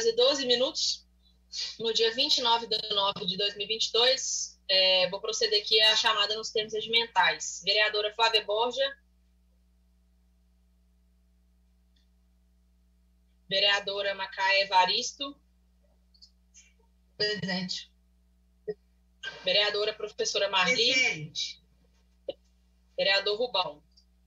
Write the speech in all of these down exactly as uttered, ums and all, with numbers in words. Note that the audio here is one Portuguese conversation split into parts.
horas e doze minutos, no dia vinte e nove de nove de dois mil e vinte e dois. É, vou proceder aqui à chamada nos termos regimentais. Vereadora Flávia Borja. Vereadora Macaé Evaristo. Presente. Vereadora Professora Marli. Presente. Vereador Rubão.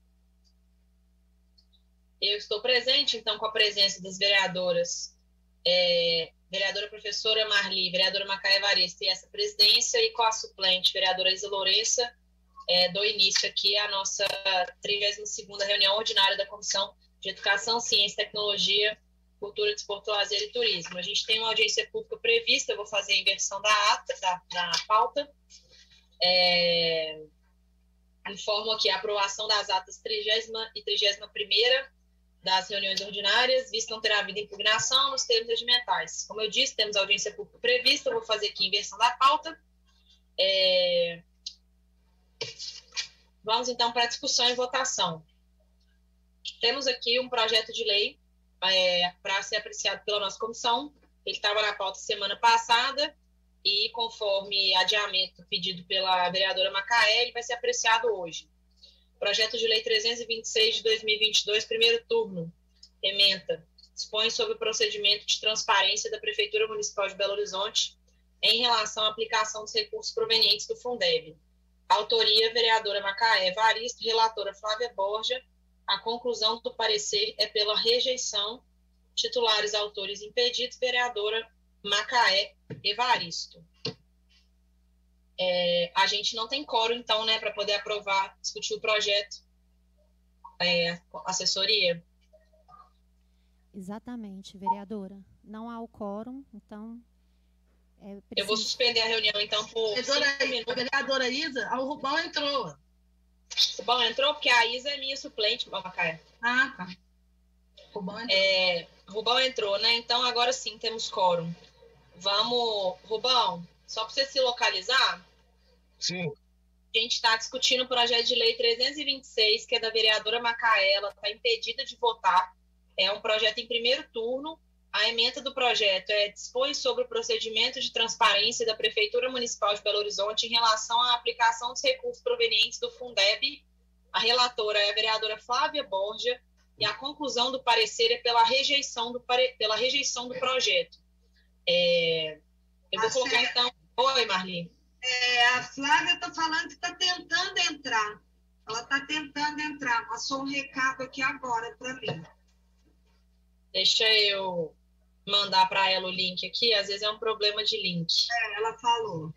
Eu estou presente, então, com a presença das vereadoras, é, vereadora Professora Marli, vereadora Macaé Evaristo e essa presidência, e com a suplente, vereadora Isa Lourença, é, dou início aqui à nossa trigésima segunda reunião ordinária da Comissão de Educação, Ciência, Tecnologia, Cultura, Desporto, Lazer e Turismo. A gente tem uma audiência pública prevista, eu vou fazer a inversão da ata, da, da pauta. É, informo aqui a aprovação das atas trigésima e trigésima primeira das reuniões ordinárias, visto não ter havido impugnação nos termos regimentais. Como eu disse, temos audiência pública prevista, eu vou fazer aqui a inversão da pauta. É... Vamos, então, para a discussão e votação. Temos aqui um projeto de lei é, para ser apreciado pela nossa comissão. Ele estava na pauta semana passada e, conforme adiamento pedido pela vereadora Macaé, ele vai ser apreciado hoje. Projeto de Lei trezentos e vinte e seis de dois mil e vinte e dois, primeiro turno, ementa, dispõe sobre o procedimento de transparência da Prefeitura Municipal de Belo Horizonte em relação à aplicação dos recursos provenientes do Fundeb. Autoria, vereadora Macaé Evaristo, relatora Flávia Borja. A conclusão do parecer é pela rejeição. Titulares, autores impedidos, vereadora Macaé Evaristo. É, a gente não tem quórum, então, né, para poder aprovar, discutir o projeto. É, assessoria? Exatamente, vereadora. Não há o quórum, então... É preciso... Eu vou suspender a reunião, então, por vereadora, a vereadora Isa, o Rubão entrou. O Rubão entrou, porque a Isa é minha suplente, Macaé. Ah, tá. Rubão entrou. É, Rubão entrou, né? Então, agora sim, temos quórum. Vamos, Rubão, só para você se localizar... Sim. A gente está discutindo o projeto de lei trezentos e vinte e seis, que é da vereadora Macaé, ela está impedida de votar. É um projeto em primeiro turno. A ementa do projeto é dispõe sobre o procedimento de transparência da Prefeitura Municipal de Belo Horizonte em relação à aplicação dos recursos provenientes do Fundeb. A relatora é a vereadora Flávia Borja e a conclusão do parecer é pela rejeição do, pare... pela rejeição do projeto. É... Eu vou colocar, então... Oi, Marli. É, a Flávia está falando que está tentando entrar. Ela está tentando entrar. Passou um recado aqui agora para mim. Deixa eu mandar para ela o link aqui. Às vezes é um problema de link. É, ela falou.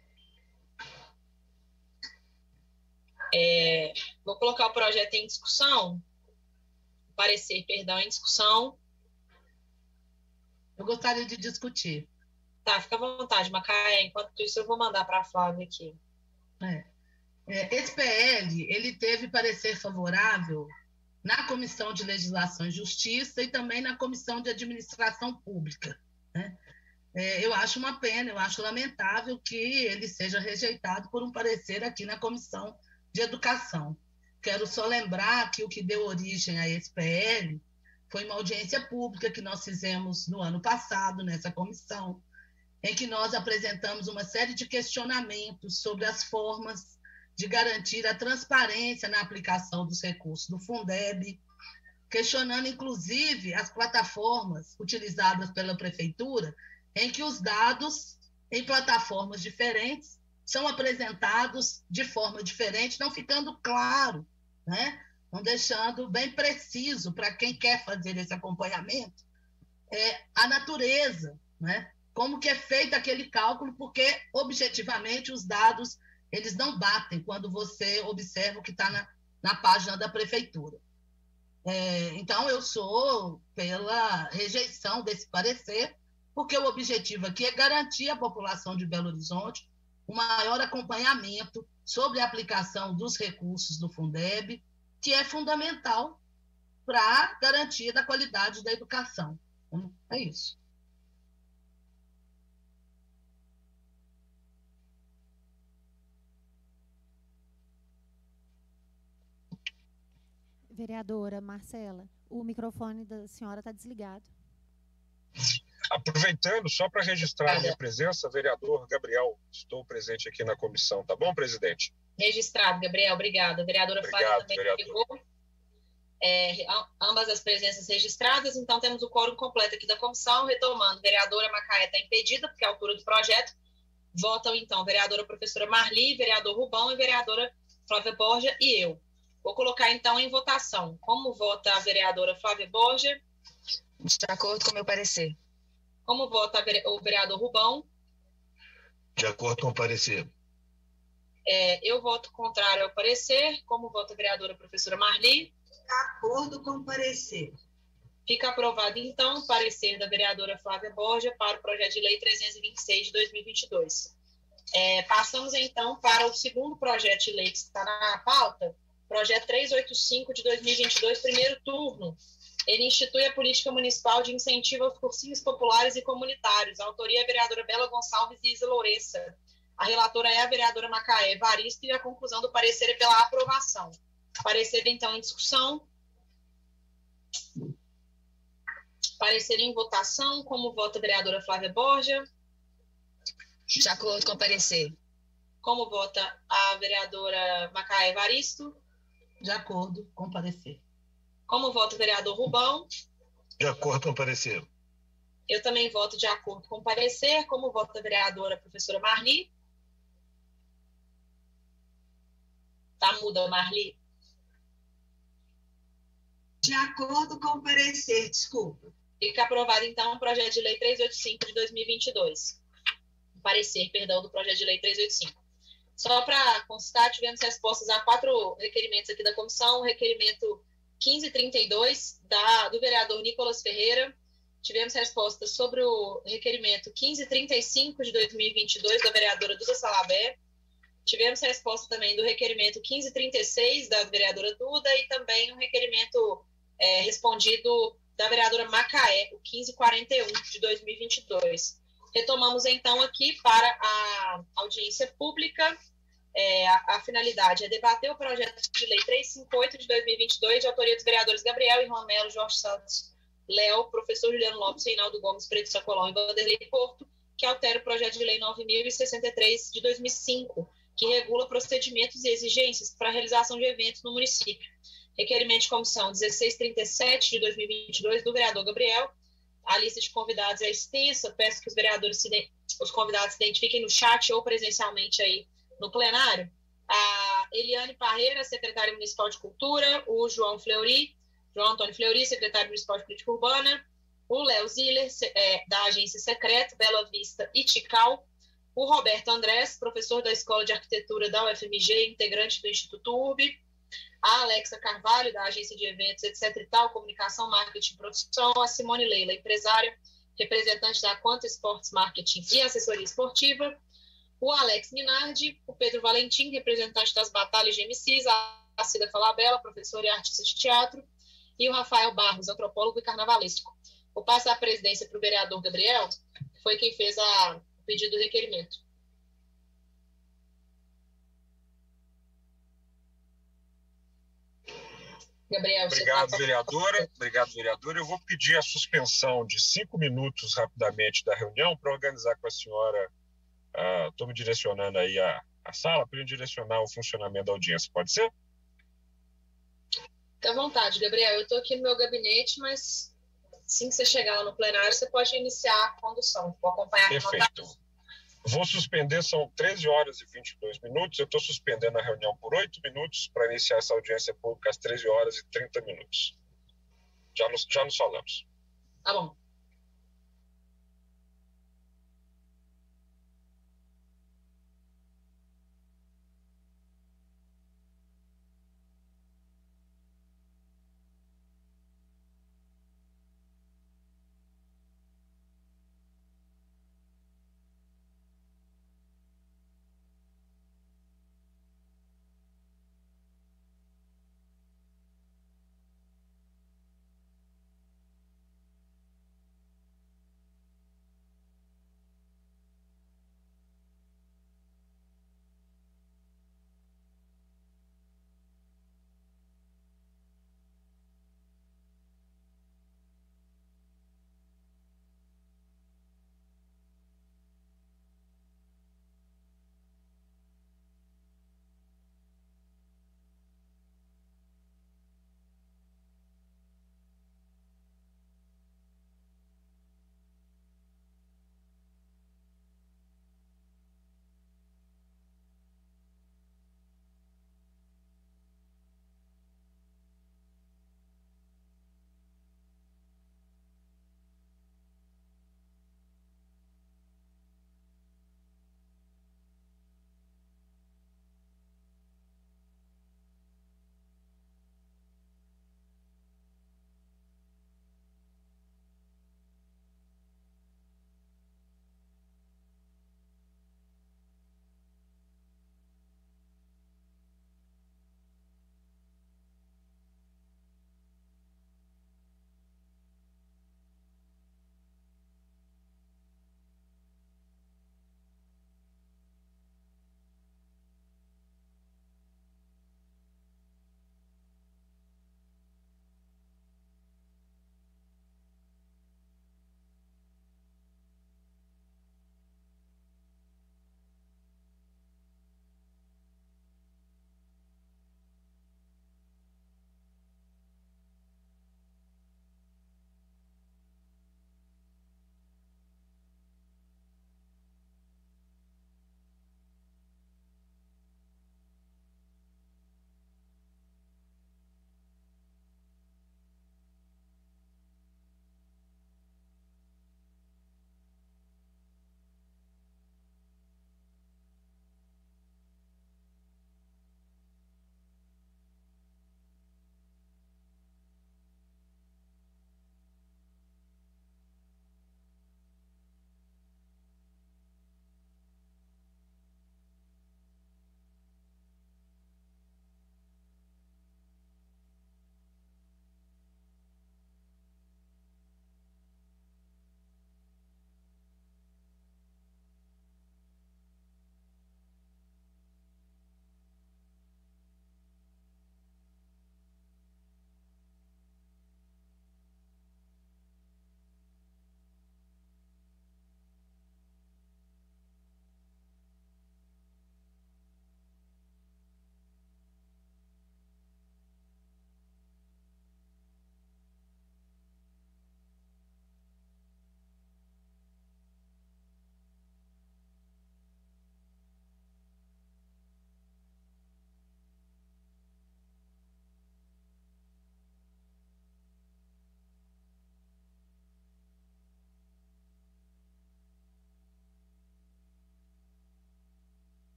É, vou colocar o projeto em discussão. Parecer, perdão, em discussão. Eu gostaria de discutir. Tá, fica à vontade, Macaé. Enquanto isso, eu vou mandar para a Flávia aqui. É. É, esse P L, ele teve parecer favorável na Comissão de Legislação e Justiça e também na Comissão de Administração Pública, né? É, eu acho uma pena, eu acho lamentável que ele seja rejeitado por um parecer aqui na Comissão de Educação. Quero só lembrar que o que deu origem a esse P L foi uma audiência pública que nós fizemos no ano passado nessa comissão, em que nós apresentamos uma série de questionamentos sobre as formas de garantir a transparência na aplicação dos recursos do Fundeb, questionando, inclusive, as plataformas utilizadas pela Prefeitura, em que os dados, em plataformas diferentes, são apresentados de forma diferente, não ficando claro, né? Não deixando bem preciso para quem quer fazer esse acompanhamento é, a natureza, né? Como que é feito aquele cálculo, porque, objetivamente, os dados eles não batem quando você observa o que está na, na página da Prefeitura. É, então, eu sou pela rejeição desse parecer, porque o objetivo aqui é garantir à população de Belo Horizonte um maior acompanhamento sobre a aplicação dos recursos do Fundeb, que é fundamental para a garantia da qualidade da educação. Então, é isso. Vereadora Marcela, o microfone da senhora está desligado. Aproveitando, só para registrar a minha presença, vereador Gabriel, estou presente aqui na comissão, tá bom, presidente? Registrado, Gabriel, obrigada. A vereadora Flávia também vereador. chegou. É, ambas as presenças registradas, então temos o quórum completo aqui da comissão, retomando, vereadora Macaé está impedida, porque é a altura do projeto, votam então vereadora professora Marli, vereador Rubão e vereadora Flávia Borja e eu. Vou colocar então em votação. Como vota a vereadora Flávia Borja? De acordo com o meu parecer. Como vota o vereador Rubão? De acordo com o parecer. É, eu voto contrário ao parecer. Como vota a vereadora professora Marli? De acordo com o parecer. Fica aprovado, então, o parecer da vereadora Flávia Borja para o projeto de lei trezentos e vinte e seis de dois mil e vinte e dois. É, passamos, então, para o segundo projeto de lei que está na pauta, projeto trezentos e oitenta e cinco de dois mil e vinte e dois, primeiro turno. Ele institui a política municipal de incentivo aos cursinhos populares e comunitários. A autoria é a vereadora Bela Gonçalves e Isa Lourença. A relatora é a vereadora Macaé Evaristo e a conclusão do parecer é pela aprovação. Parecer, então, em discussão. Parecer em votação. Como vota a vereadora Flávia Borja? De acordo com o parecer. Como vota a vereadora Macaé Evaristo? De acordo com o parecer. Como vota o vereador Rubão? De acordo com o parecer. Eu também voto de acordo com o parecer. Como vota a vereadora professora Marli? Tá muda, Marli? De acordo com o parecer, desculpa. Fica aprovado, então, o projeto de lei trezentos e oitenta e cinco de dois mil e vinte e dois. Parecer, perdão, do projeto de lei trezentos e oitenta e cinco. Só para constar, tivemos respostas a quatro requerimentos aqui da comissão. O requerimento quinze trinta e dois, da, do vereador Nicolas Ferreira. Tivemos respostas sobre o requerimento quinze trinta e cinco de dois mil e vinte e dois, da vereadora Duda Salabé. Tivemos resposta também do requerimento quinze trinta e seis, da vereadora Duda, e também o requerimento é, respondido da vereadora Macaé, o quinze quarenta e um de dois mil e vinte e dois. Retomamos, então, aqui para a audiência pública. É, a, a finalidade é debater o projeto de lei trezentos e cinquenta e oito de dois mil e vinte e dois, de autoria dos vereadores Gabriel e Romero, Jorge Santos, Léo, professor Juliano Lopes, Reinaldo Gomes, Preto Sacolão e Vanderlei Porto, que altera o projeto de lei nove mil e sessenta e três de dois mil e cinco, que regula procedimentos e exigências para a realização de eventos no município. Requerimento de comissão dezesseis trinta e sete de dois mil e vinte e dois, do vereador Gabriel. A lista de convidados é extensa, peço que os vereadores, se de... os convidados se identifiquem no chat ou presencialmente aí no plenário. A Eliane Parreira, secretária municipal de Cultura, o João Fleury, João Antônio Fleury, secretário municipal de Política Urbana, o Léo Ziller, é, da Agência Secreta, Bela Vista e Tical, o Roberto Andrés, professor da Escola de Arquitetura da U F M G, integrante do Instituto U R B, a Alexa Carvalho, da Agência de Eventos, etc e tal, Comunicação, Marketing e Produção, a Simone Leila, empresária, representante da Quanto Esportes Marketing e Assessoria Esportiva, o Alex Minardi, o Pedro Valentim, representante das Batalhas de M Cs, a Cida Falabella, professora e artista de teatro, e o Rafael Barros, antropólogo e carnavalesco. Vou passar a presidência para o vereador Gabriel, que foi quem fez a, o pedido do requerimento. Gabriel, Obrigado, você tá... vereadora. Obrigado, vereadora. Eu vou pedir a suspensão de cinco minutos rapidamente da reunião para organizar com a senhora. Estou uh, me direcionando aí a, a sala para direcionar o funcionamento da audiência. Pode ser? Fique à vontade, Gabriel. Eu estou aqui no meu gabinete, mas assim que você chegar lá no plenário, você pode iniciar a condução. Vou acompanhar. Perfeito. Vou suspender, são treze horas e vinte e dois minutos. Eu estou suspendendo a reunião por oito minutos para iniciar essa audiência pública às treze horas e trinta minutos. Já nos, já nos falamos. Tá bom.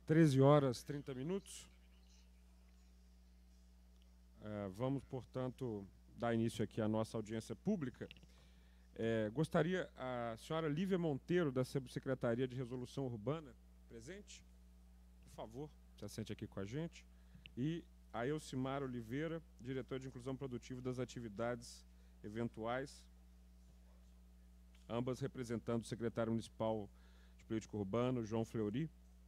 treze horas e trinta minutos. É, vamos, portanto, dar início aqui à nossa audiência pública. É, gostaria a senhora Lívia Monteiro, da Subsecretaria de Resolução Urbana, presente? Por favor, se assente aqui com a gente. E a Elcimara Oliveira, diretora de Inclusão Produtiva das Atividades Eventuais, ambas representando o secretário municipal de Política Urbana, João Fleury.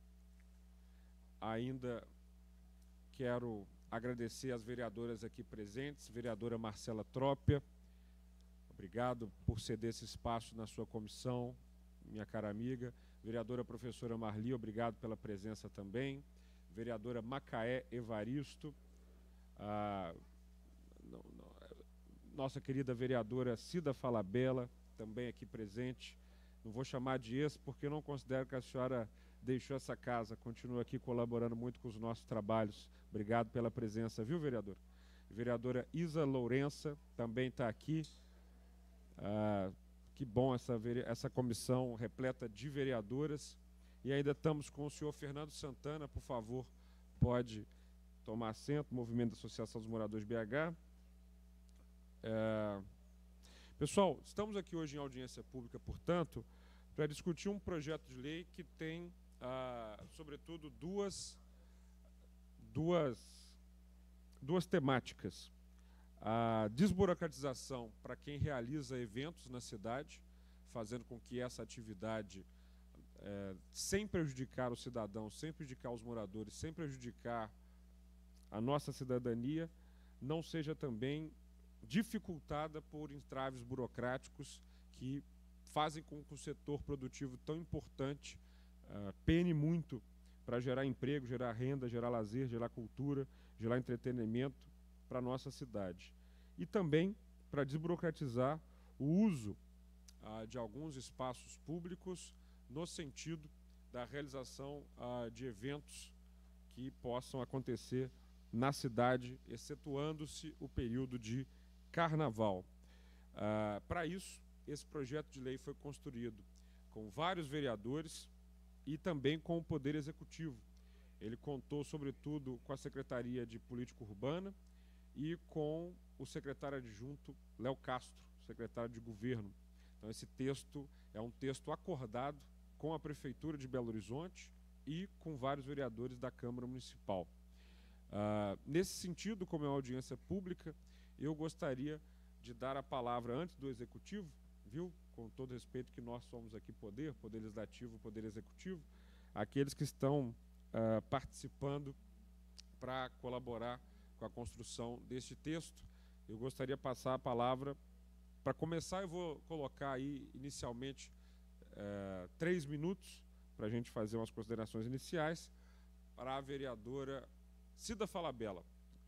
Ainda quero agradecer às vereadoras aqui presentes, vereadora Marcela Trópia, obrigado por ceder esse espaço na sua comissão, minha cara amiga. Vereadora professora Marli, obrigado pela presença também. Vereadora Macaé Evaristo, a, não, não, nossa querida vereadora Cida Falabella, também aqui presente. Não vou chamar de ex, porque eu não considero que a senhora deixou essa casa, continua aqui colaborando muito com os nossos trabalhos. Obrigado pela presença, viu, vereador? Vereadora Isa Lourença também está aqui. Ah, que bom essa, essa comissão repleta de vereadoras. E ainda estamos com o senhor Fernando Santana, por favor, pode tomar assento, Movimento da Associação dos Moradores de B H. É, pessoal, estamos aqui hoje em audiência pública, portanto, para discutir um projeto de lei que tem, ah, sobretudo, duas, duas, duas temáticas. A desburocratização para quem realiza eventos na cidade, fazendo com que essa atividade, é, sem prejudicar o cidadão, sem prejudicar os moradores, sem prejudicar a nossa cidadania, não seja também dificultada por entraves burocráticos que fazem com que o setor produtivo tão importante uh, pene muito para gerar emprego, gerar renda, gerar lazer, gerar cultura, gerar entretenimento para a nossa cidade. E também para desburocratizar o uso uh, de alguns espaços públicos no sentido da realização uh, de eventos que possam acontecer na cidade, excetuando-se o período de carnaval. Uh, para isso, esse projeto de lei foi construído com vários vereadores e também com o Poder Executivo. Ele contou, sobretudo, com a Secretaria de Política Urbana e com o secretário adjunto Léo Castro, secretário de Governo. Então, esse texto é um texto acordado com a Prefeitura de Belo Horizonte e com vários vereadores da Câmara Municipal. Uh, nesse sentido, como é uma audiência pública, eu gostaria de dar a palavra antes do Executivo, viu? Com todo respeito que nós somos aqui poder, Poder Legislativo, Poder Executivo, aqueles que estão uh, participando para colaborar com a construção deste texto. Eu gostaria de passar a palavra, para começar eu vou colocar aí inicialmente uh, três minutos para a gente fazer umas considerações iniciais, para a vereadora Cida Falabella.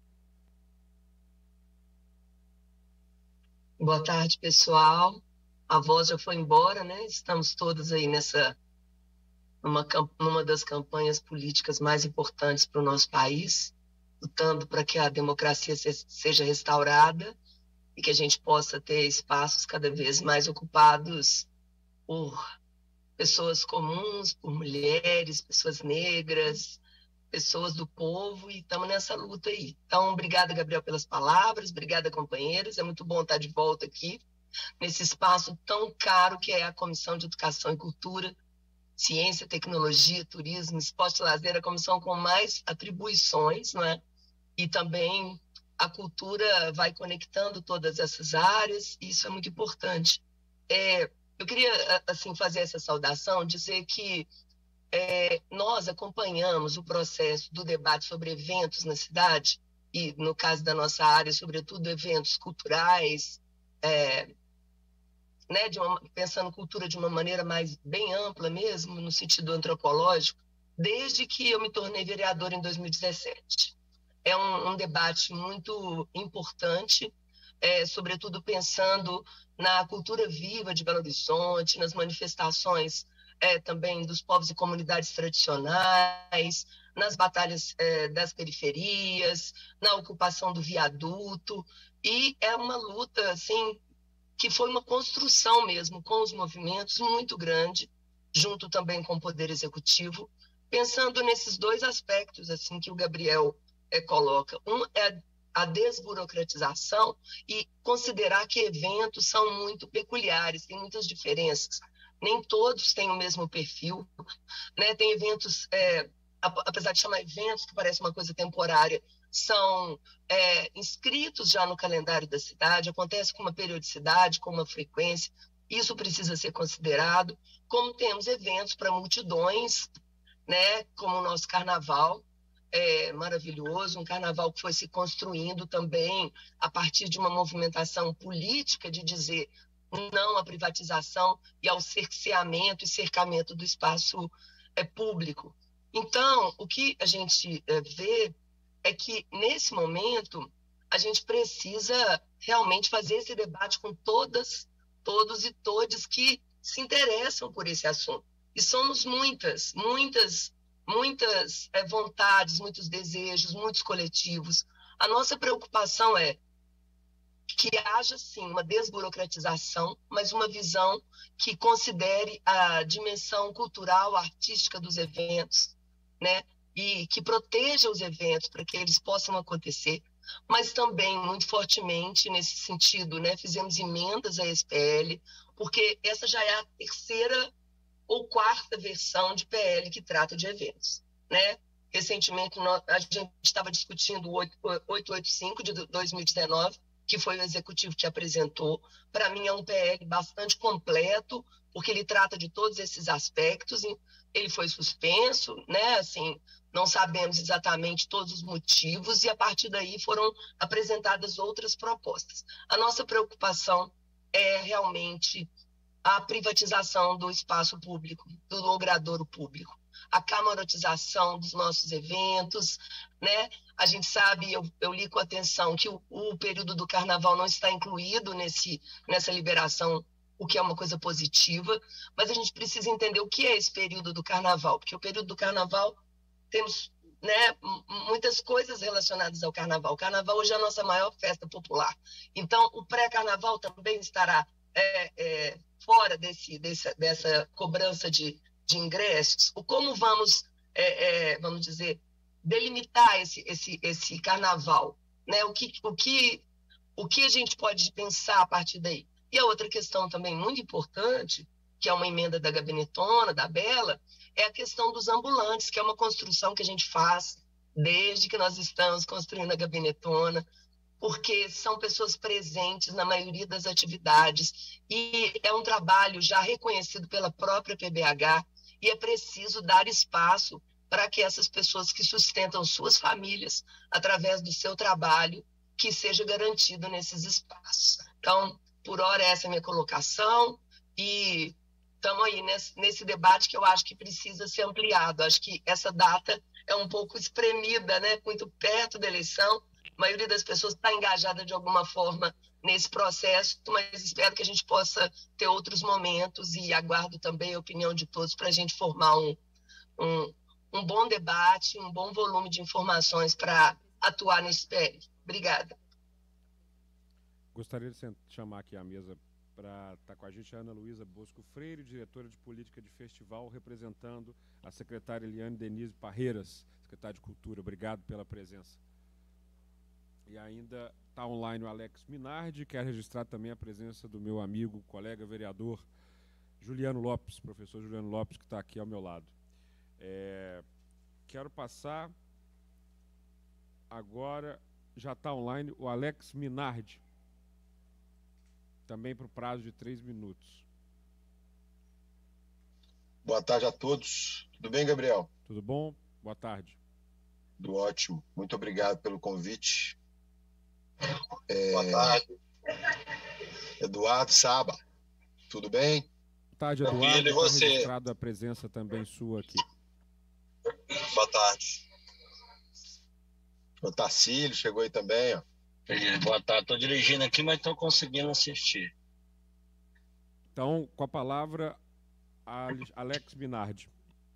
Boa tarde, pessoal. A voz já foi embora, né? Estamos todos aí nessa, numa, numa das campanhas políticas mais importantes para o nosso país, lutando para que a democracia se, seja restaurada e que a gente possa ter espaços cada vez mais ocupados por pessoas comuns, por mulheres, pessoas negras, pessoas do povo, e estamos nessa luta aí. Então, obrigada, Gabriel, pelas palavras, obrigada, companheiros, é muito bom estar de volta aqui, nesse espaço tão caro que é a Comissão de Educação e Cultura, Ciência, Tecnologia, Turismo, Esporte e Lazer, a comissão com mais atribuições, não é? E também a cultura vai conectando todas essas áreas, e isso é muito importante. É, eu queria, assim, fazer essa saudação, dizer que É, nós acompanhamos o processo do debate sobre eventos na cidade, e no caso da nossa área, sobretudo eventos culturais, é, né, de uma, pensando cultura de uma maneira mais bem ampla mesmo, no sentido antropológico, desde que eu me tornei vereadora em dois mil e dezessete. É um, um debate muito importante, é, sobretudo pensando na cultura viva de Belo Horizonte, nas manifestações É, também dos povos e comunidades tradicionais, nas batalhas é, das periferias, na ocupação do viaduto, e é uma luta, assim, que foi uma construção mesmo com os movimentos muito grande, junto também com o Poder Executivo, pensando nesses dois aspectos assim que o Gabriel é, coloca. Um é a desburocratização e considerar que eventos são muito peculiares, tem muitas diferenças. Nem todos têm o mesmo perfil, né? Tem eventos, é, apesar de chamar eventos, que parece uma coisa temporária, são é, inscritos já no calendário da cidade, acontece com uma periodicidade, com uma frequência, isso precisa ser considerado, como temos eventos para multidões, né? Como o nosso carnaval, é maravilhoso, um carnaval que foi se construindo também a partir de uma movimentação política de dizer não à privatização e ao cerceamento e cercamento do espaço é, público. Então, o que a gente é, vê é que, nesse momento, a gente precisa realmente fazer esse debate com todas, todos e todes que se interessam por esse assunto. E somos muitas, muitas, muitas é, vontades, muitos desejos, muitos coletivos. A nossa preocupação é que haja, sim, uma desburocratização, mas uma visão que considere a dimensão cultural, artística dos eventos, né? E que proteja os eventos para que eles possam acontecer, mas também, muito fortemente, nesse sentido, né? Fizemos emendas à S P L, porque essa já é a terceira ou quarta versão de P L que trata de eventos, né? Recentemente, a gente estava discutindo o oitocentos e oitenta e cinco de dois mil e dezenove, que foi o executivo que apresentou. Para mim é um P L bastante completo, porque ele trata de todos esses aspectos. Ele foi suspenso, né? Assim, não sabemos exatamente todos os motivos, e a partir daí foram apresentadas outras propostas. A nossa preocupação é realmente a privatização do espaço público, do logradouro público, a camarotização dos nossos eventos, né? A gente sabe, eu, eu li com atenção que o, o período do carnaval não está incluído nesse, nessa liberação, o que é uma coisa positiva, mas a gente precisa entender o que é esse período do carnaval, porque o período do carnaval temos, né, muitas coisas relacionadas ao carnaval. O carnaval hoje é a nossa maior festa popular. Então, o pré-carnaval também estará é, é, fora desse, desse, dessa cobrança de, de ingressos. O como vamos, é, é, vamos dizer, delimitar esse, esse, esse carnaval, né? O que, o, que, o que a gente pode pensar a partir daí? E a outra questão também muito importante, que é uma emenda da Gabinetona, da Bela, é a questão dos ambulantes, que é uma construção que a gente faz desde que nós estamos construindo a Gabinetona, porque são pessoas presentes na maioria das atividades, e é um trabalho já reconhecido pela própria P B H, e é preciso dar espaço para que essas pessoas que sustentam suas famílias através do seu trabalho, que seja garantido nesses espaços. Então, por hora, essa é a minha colocação, e estamos aí nesse, nesse debate que eu acho que precisa ser ampliado. Acho que essa data é um pouco espremida, né? Muito perto da eleição. A maioria das pessoas está engajada de alguma forma nesse processo, mas espero que a gente possa ter outros momentos, e aguardo também a opinião de todos para a gente formar um, um, um bom debate, um bom volume de informações para atuar nesse P L. Obrigada. Gostaria de chamar aqui à mesa para estar com a gente a Ana Luísa Bosco Freire, diretora de política de festival, representando a secretária Eliane Denise Parreiras, secretária de Cultura. Obrigado pela presença. E ainda está online o Alex Minardi, quer registrar também a presença do meu amigo, colega vereador Juliano Lopes, professor Juliano Lopes, que está aqui ao meu lado. É, quero passar agora, já está online, o Alex Minardi, também para o prazo de três minutos. Boa tarde a todos. Tudo bem, Gabriel? Tudo bom? Boa tarde. Tudo ótimo. Muito obrigado pelo convite. É... Boa tarde. Eduardo Saba, tudo bem? Boa tarde, Eduardo. E você? Tá registrado a presença também sua aqui. Boa tarde. O Tarcílio chegou aí também, ó. Boa tarde. Estou dirigindo aqui, mas estou conseguindo assistir. Então, com a palavra, Alex Minardi.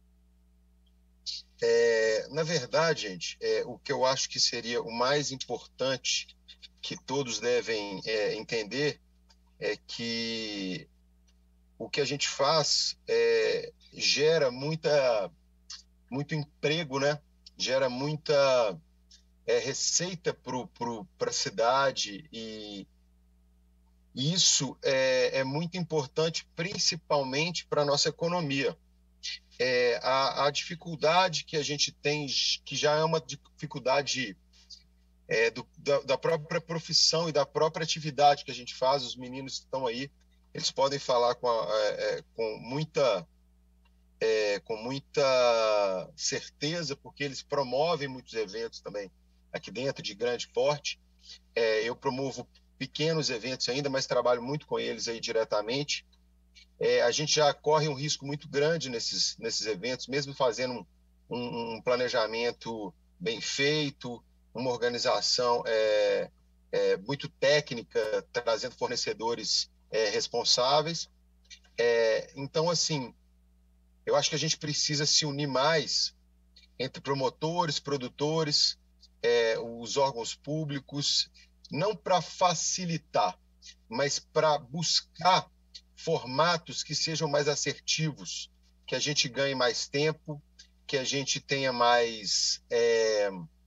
É, na verdade, gente, é, o que eu acho que seria o mais importante que todos devem é, entender é que o que a gente faz é, gera muita muito emprego, né? Gera muita é, receita para a cidade, e isso é, é muito importante, principalmente para a nossa economia. É, a, a dificuldade que a gente tem, que já é uma dificuldade é, do, da, da própria profissão e da própria atividade que a gente faz, os meninos que estão aí, eles podem falar com, a, é, com muita é, com muita certeza, porque eles promovem muitos eventos também aqui dentro, de grande porte. É, eu promovo pequenos eventos ainda, mas trabalho muito com eles aí diretamente. É, a gente já corre um risco muito grande nesses, nesses eventos, mesmo fazendo um, um, um planejamento bem feito, uma organização é, é, muito técnica, trazendo fornecedores é, responsáveis. É, então, assim, eu acho que a gente precisa se unir mais entre promotores, produtores, é, os órgãos públicos, não para facilitar, mas para buscar formatos que sejam mais assertivos, que a gente ganhe mais tempo, que a gente tenha mais, é,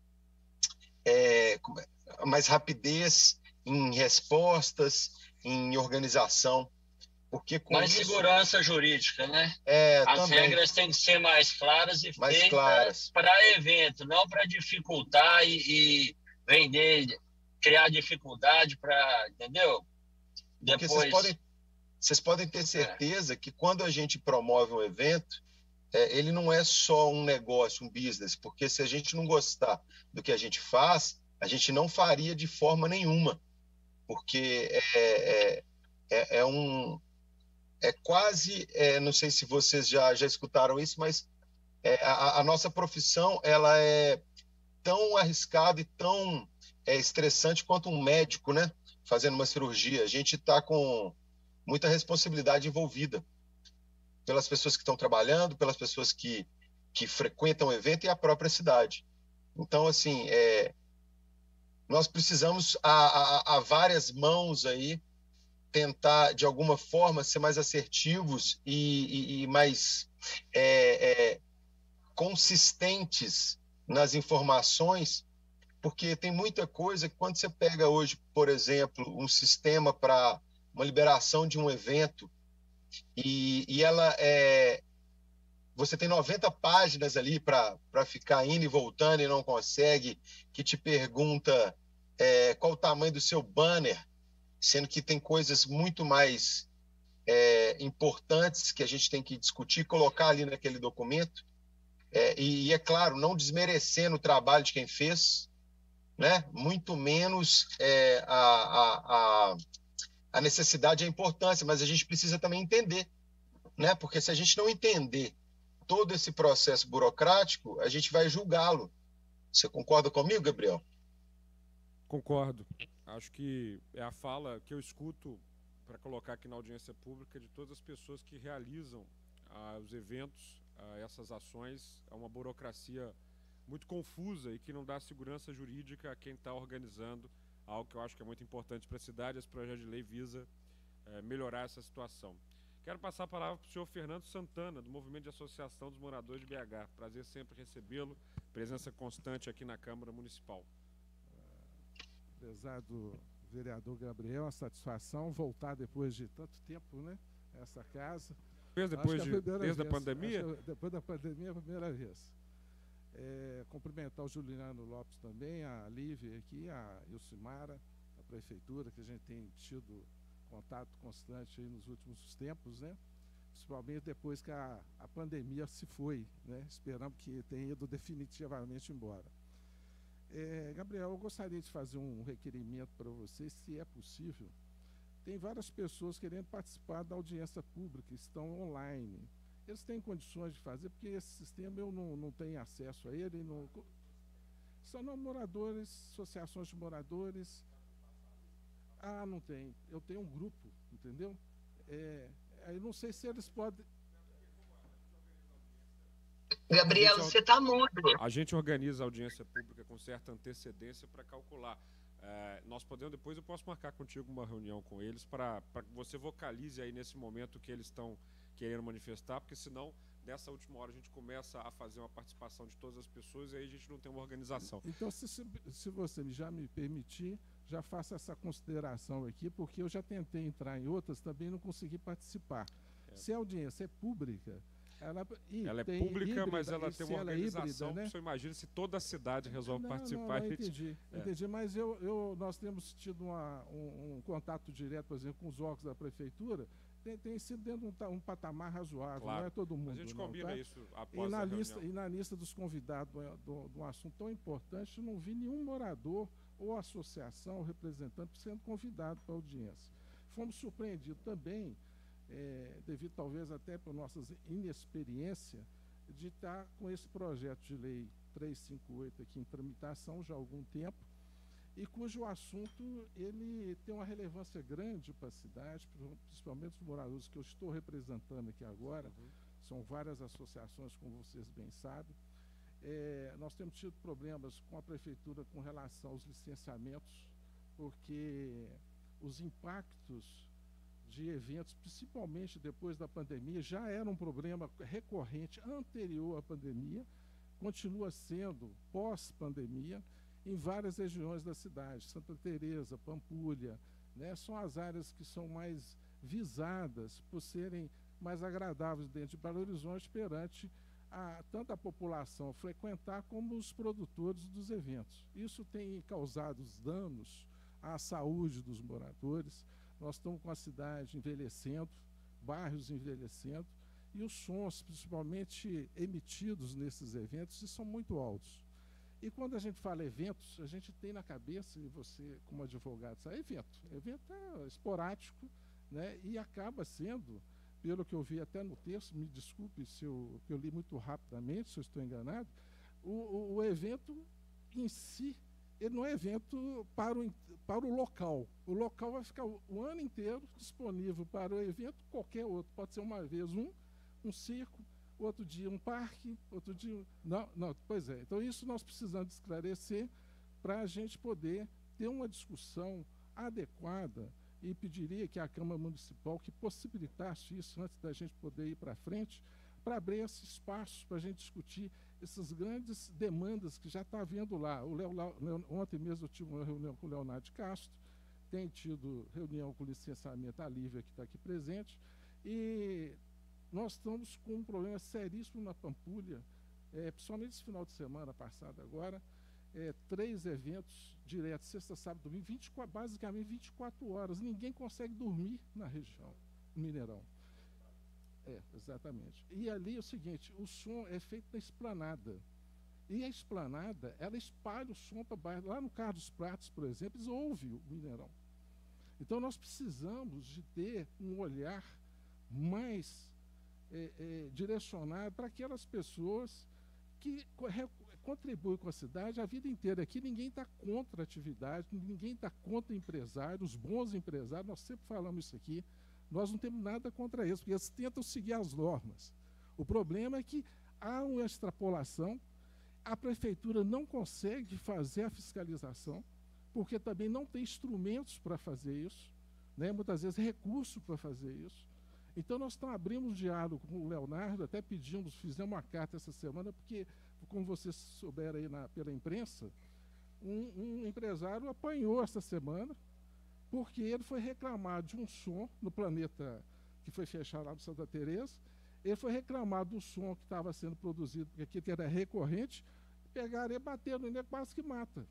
é, mais rapidez em respostas, em organização. Porque com mais isso, segurança jurídica, né? É, As também. regras têm que ser mais claras e mais feitas para evento, não para dificultar e, e vender, criar dificuldade para, entendeu? Porque Depois... vocês podem, vocês podem ter certeza é. que quando a gente promove um evento, é, ele não é só um negócio, um business, porque se a gente não gostar do que a gente faz, a gente não faria de forma nenhuma, porque é, é, é, é um... É quase, é, não sei se vocês já, já escutaram isso, mas é, a, a nossa profissão ela é tão arriscada e tão é, estressante quanto um médico, né? Fazendo uma cirurgia. A gente está com muita responsabilidade envolvida pelas pessoas que estão trabalhando, pelas pessoas que, que frequentam o evento e a própria cidade. Então, assim, é, nós precisamos, a, a, a várias mãos aí, tentar, de alguma forma, ser mais assertivos e, e, e mais é, é, consistentes nas informações, porque tem muita coisa que, quando você pega hoje, por exemplo, um sistema para uma liberação de um evento, e, e ela é... Você tem noventa páginas ali para ficar indo e voltando e não consegue, que te pergunta é, qual o tamanho do seu banner, sendo que tem coisas muito mais é, importantes que a gente tem que discutir, colocar ali naquele documento, é, e, e, é claro, não desmerecendo o trabalho de quem fez, né? Muito menos é, a, a, a, a necessidade e a importância, mas a gente precisa também entender, né? Porque se a gente não entender todo esse processo burocrático, a gente vai julgá-lo. Você concorda comigo, Gabriel? Concordo. Acho que é a fala que eu escuto para colocar aqui na audiência pública de todas as pessoas que realizam ah, os eventos, ah, essas ações. É uma burocracia muito confusa e que não dá segurança jurídica a quem está organizando algo que eu acho que é muito importante para a cidade. Esse projeto de lei visa eh, melhorar essa situação. Quero passar a palavra para o senhor Fernando Santana, do Movimento de Associação dos Moradores de B H. Prazer sempre recebê-lo, presença constante aqui na Câmara Municipal. Apesar do vereador Gabriel, uma satisfação voltar depois de tanto tempo, né? Essa casa. Desde depois de, desde vez, a pandemia? Depois da pandemia, a primeira vez. É, cumprimentar o Juliano Lopes também, a Lívia aqui, a Ilcimara, a prefeitura, que a gente tem tido contato constante aí nos últimos tempos, né? Principalmente depois que a, a pandemia se foi, né? Esperamos que tenha ido definitivamente embora. É, Gabriel, eu gostaria de fazer um requerimento para você, se é possível. Tem várias pessoas querendo participar da audiência pública, estão online. Eles têm condições de fazer, porque esse sistema eu não, não tenho acesso a ele. Não, são não moradores, associações de moradores. Ah, não tem. Eu tenho um grupo, entendeu? É, eu não sei se eles podem... Gabriel, você está mudo. A gente organiza a audiência pública com certa antecedência para calcular. É, nós podemos, depois eu posso marcar contigo uma reunião com eles para que você vocalize aí nesse momento que eles estão querendo manifestar, porque senão nessa última hora a gente começa a fazer uma participação de todas as pessoas e aí a gente não tem uma organização. Então, se, se você já me permitir, já faça essa consideração aqui, porque eu já tentei entrar em outras, também não consegui participar. É. Se a audiência é pública, ela, e ela é tem pública, híbrida, mas ela tem uma organização. É híbrida, né? Você imagina se toda a cidade resolve não, participar. Não, não, entendi, é. entendi. Mas eu, eu, nós temos tido uma, um, um contato direto, por exemplo, com os órgãos da prefeitura. Tem, tem sido dentro de um, um patamar razoável, claro. Não é todo mundo. A gente não, combina tá? isso após e na a lista reunião. E na lista dos convidados de um assunto tão importante, eu não vi nenhum morador ou associação ou representante sendo convidado para a audiência. Fomos surpreendidos também, é, devido talvez até por nossa inexperiência, de estar com esse projeto de lei trezentos e cinquenta e oito aqui em tramitação já há algum tempo, e cujo assunto ele tem uma relevância grande para a cidade, principalmente os moradores que eu estou representando aqui agora. Uhum. São várias associações, como vocês bem sabem. É, nós temos tido problemas com a prefeitura com relação aos licenciamentos, porque os impactos de eventos, principalmente depois da pandemia, já era um problema recorrente anterior à pandemia, continua sendo pós-pandemia, em várias regiões da cidade, Santa Teresa, Pampulha, né, são as áreas que são mais visadas por serem mais agradáveis dentro de Belo Horizonte perante a, tanto a população frequentar como os produtores dos eventos. Isso tem causado danos à saúde dos moradores. Nós estamos com a cidade envelhecendo, bairros envelhecendo, e os sons, principalmente emitidos nesses eventos, são muito altos. E quando a gente fala eventos, a gente tem na cabeça, e você como advogado sabe, evento. Evento é esporádico, né? E acaba sendo, pelo que eu vi até no texto, me desculpe se eu, eu li muito rapidamente, se eu estou enganado, o, o, o evento em si, ele não é evento para o, para o local. O local vai ficar o, o ano inteiro disponível para o evento, qualquer outro. Pode ser uma vez um, um circo, outro dia um parque, outro dia... Não, não, pois é. Então, isso nós precisamos esclarecer para a gente poder ter uma discussão adequada e pediria que a Câmara Municipal que possibilitasse isso antes da gente poder ir para frente, para abrir esse espaço para a gente discutir essas grandes demandas que já está havendo lá. O Leo, Leo, ontem mesmo eu tive uma reunião com o Leonardo de Castro, tem tido reunião com o licenciamento, a Lívia, que está aqui presente, e nós estamos com um problema seríssimo na Pampulha, é, principalmente esse final de semana passado agora, é, três eventos diretos, sexta, sábado, domingo, vinte e quatro, basicamente vinte e quatro horas. Ninguém consegue dormir na região, no Mineirão. É, exatamente. E ali é o seguinte, o som é feito na esplanada. E a esplanada, ela espalha o som para baixo. Lá no Carlos dos Pratos, por exemplo, eles ouvem o Mineirão. Então nós precisamos de ter um olhar mais é, é, direcionado para aquelas pessoas que contribuem com a cidade a vida inteira. Aqui ninguém está contra a atividade, ninguém está contra empresários, os bons empresários, nós sempre falamos isso aqui, nós não temos nada contra eles, porque eles tentam seguir as normas. O problema é que há uma extrapolação, a prefeitura não consegue fazer a fiscalização, porque também não tem instrumentos para fazer isso, né? Muitas vezes recurso para fazer isso. Então nós estamos abrindo um diálogo com o Leonardo, até pedimos, fizemos uma carta essa semana, porque, como vocês souberam aí na, pela imprensa, um, um empresário apanhou essa semana, porque ele foi reclamar de um som no planeta que foi fechado lá no Santa Teresa, ele foi reclamar do som que estava sendo produzido, porque aqui era recorrente, pegaram e bateram nele, quase que mata.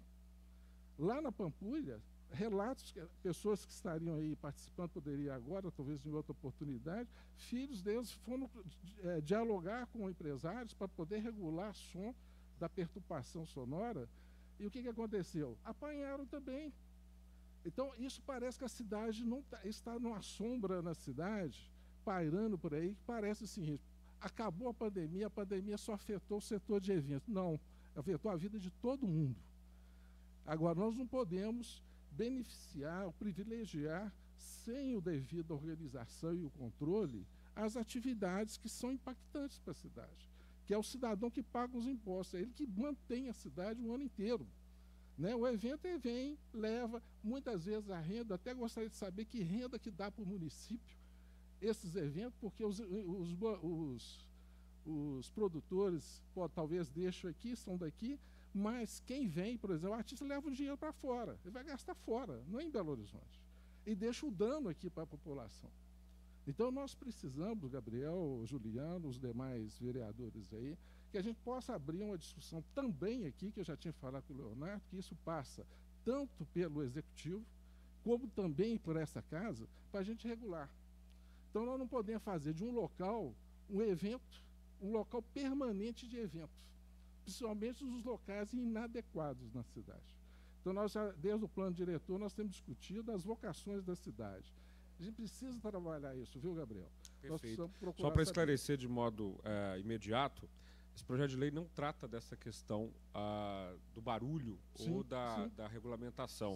Lá na Pampulha, relatos, que pessoas que estariam aí participando, poderiam agora, talvez em outra oportunidade, filhos deles foram é, dialogar com empresários para poder regular som da perturbação sonora. E o que, que aconteceu? Apanharam também. Então, isso parece que a cidade não tá, está numa sombra na cidade, pairando por aí, que parece assim, acabou a pandemia, a pandemia só afetou o setor de eventos. Não, afetou a vida de todo mundo. Agora, nós não podemos beneficiar, ou privilegiar, sem o devido organização e o controle, as atividades que são impactantes para a cidade, que é o cidadão que paga os impostos, é ele que mantém a cidade o ano inteiro. Né? O evento ele vem, leva, muitas vezes a renda, até gostaria de saber que renda que dá para o município esses eventos, porque os, os, os, os produtores, pô, talvez deixam aqui, são daqui, mas quem vem, por exemplo, o artista leva o dinheiro para fora, ele vai gastar fora, não é em Belo Horizonte, e deixa o dano aqui para a população. Então nós precisamos, Gabriel, Juliano, os demais vereadores aí, que a gente possa abrir uma discussão também aqui, que eu já tinha falado com o Leonardo, que isso passa tanto pelo Executivo, como também por essa casa, para a gente regular. Então nós não podemos fazer de um local um evento, um local permanente de eventos, principalmente os locais inadequados na cidade. Então nós já, desde o plano diretor, nós temos discutido as vocações da cidade. A gente precisa trabalhar isso, viu, Gabriel? Perfeito. Só para esclarecer de modo uh, imediato, esse projeto de lei não trata dessa questão uh, do barulho sim, ou da, da regulamentação,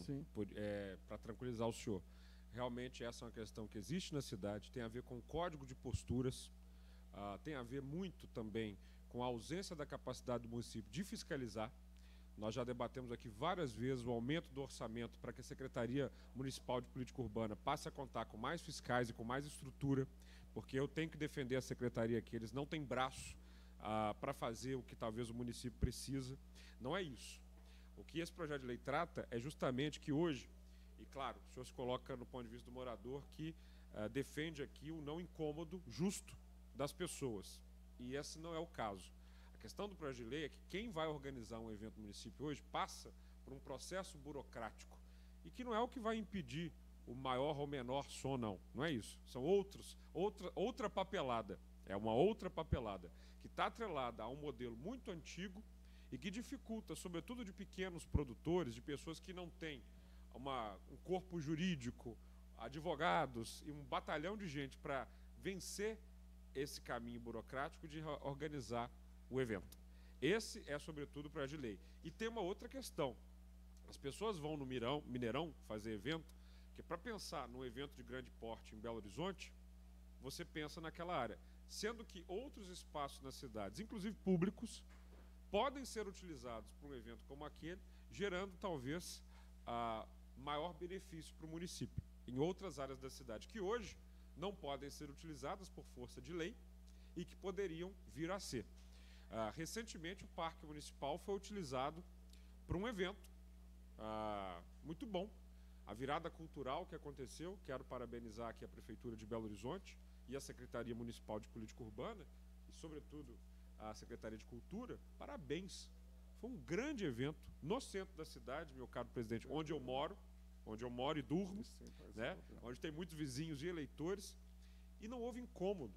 é, para tranquilizar o senhor. Realmente essa é uma questão que existe na cidade, tem a ver com o código de posturas, uh, tem a ver muito também com a ausência da capacidade do município de fiscalizar. Nós já debatemos aqui várias vezes o aumento do orçamento para que a Secretaria Municipal de Política Urbana passe a contar com mais fiscais e com mais estrutura, porque eu tenho que defender a Secretaria aqui, eles não têm braço ah, para fazer o que talvez o município precisa. Não é isso. O que esse projeto de lei trata é justamente que hoje, e claro, o senhor se coloca no ponto de vista do morador que ah, defende aqui o não incômodo justo das pessoas, e esse não é o caso. A questão do projeto de lei é que quem vai organizar um evento no município hoje passa por um processo burocrático e que não é o que vai impedir o maior ou menor som, não. Não é isso. São outros, outra, outra papelada. É uma outra papelada que está atrelada a um modelo muito antigo e que dificulta, sobretudo de pequenos produtores, de pessoas que não têm uma, um corpo jurídico, advogados e um batalhão de gente para vencer esse caminho burocrático de organizar o evento. Esse é, sobretudo, o projeto de lei. E tem uma outra questão. As pessoas vão no Mirão, Mineirão fazer evento, que para pensar num evento de grande porte em Belo Horizonte, você pensa naquela área. Sendo que outros espaços nas cidades, inclusive públicos, podem ser utilizados para um evento como aquele, gerando, talvez, a maior benefício para o município, em outras áreas da cidade, que hoje não podem ser utilizadas por força de lei e que poderiam vir a ser. Uh, recentemente o Parque Municipal foi utilizado para um evento uh, muito bom, a virada cultural que aconteceu. Quero parabenizar aqui a Prefeitura de Belo Horizonte e a Secretaria Municipal de Política Urbana e, sobretudo, a Secretaria de Cultura. Parabéns, foi um grande evento no centro da cidade, meu caro presidente, onde eu moro, onde eu moro e durmo, né? Onde tem muitos vizinhos e eleitores, e não houve incômodo.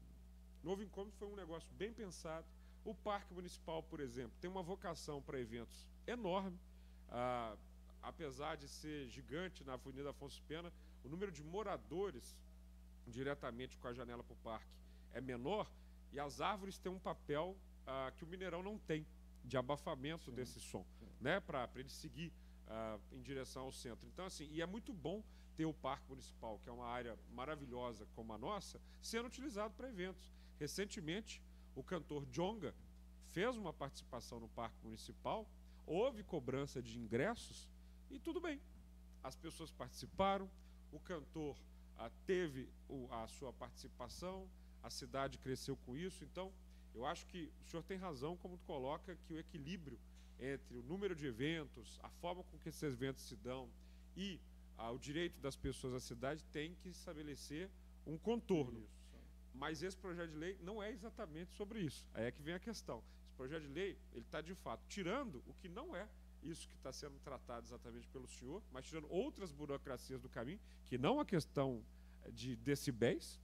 Não houve incômodo, foi um negócio bem pensado. O Parque Municipal, por exemplo, tem uma vocação para eventos enorme. Ah, apesar de ser gigante na Avenida Afonso Pena, o número de moradores diretamente com a janela para o parque é menor, e as árvores têm um papel ah, que o Mineirão não tem, de abafamento sim, desse som, né, para ele seguir ah, em direção ao centro. Então, assim, e é muito bom ter o Parque Municipal, que é uma área maravilhosa como a nossa, sendo utilizado para eventos. Recentemente, o cantor Djonga fez uma participação no Parque Municipal, houve cobrança de ingressos e tudo bem. As pessoas participaram, o cantor ah, teve o, a sua participação, a cidade cresceu com isso. Então, eu acho que o senhor tem razão como tu coloca que o equilíbrio entre o número de eventos, a forma com que esses eventos se dão e ah, o direito das pessoas à cidade tem que estabelecer um contorno. Isso. Mas esse projeto de lei não é exatamente sobre isso. Aí é que vem a questão. Esse projeto de lei, ele está de fato tirando o que não é isso que está sendo tratado exatamente pelo senhor, mas tirando outras burocracias do caminho, que não a questão de decibéis,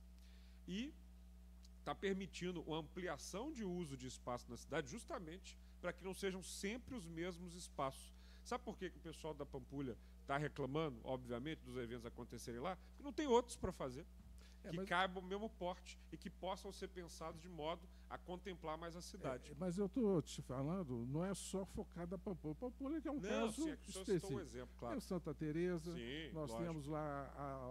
e está permitindo uma ampliação de uso de espaço na cidade, justamente para que não sejam sempre os mesmos espaços. Sabe por que, que o pessoal da Pampulha está reclamando, obviamente, dos eventos acontecerem lá? Porque não tem outros para fazer. É, que mas... caibam o mesmo porte e que possam ser pensados de modo a contemplar mais a cidade. É, mas eu estou te falando, não é só focado na Pampulha. Pampulha que é um não, caso sim, é que específico. Um exemplo, claro. Tem Santa Teresa, sim, nós lógico. Temos lá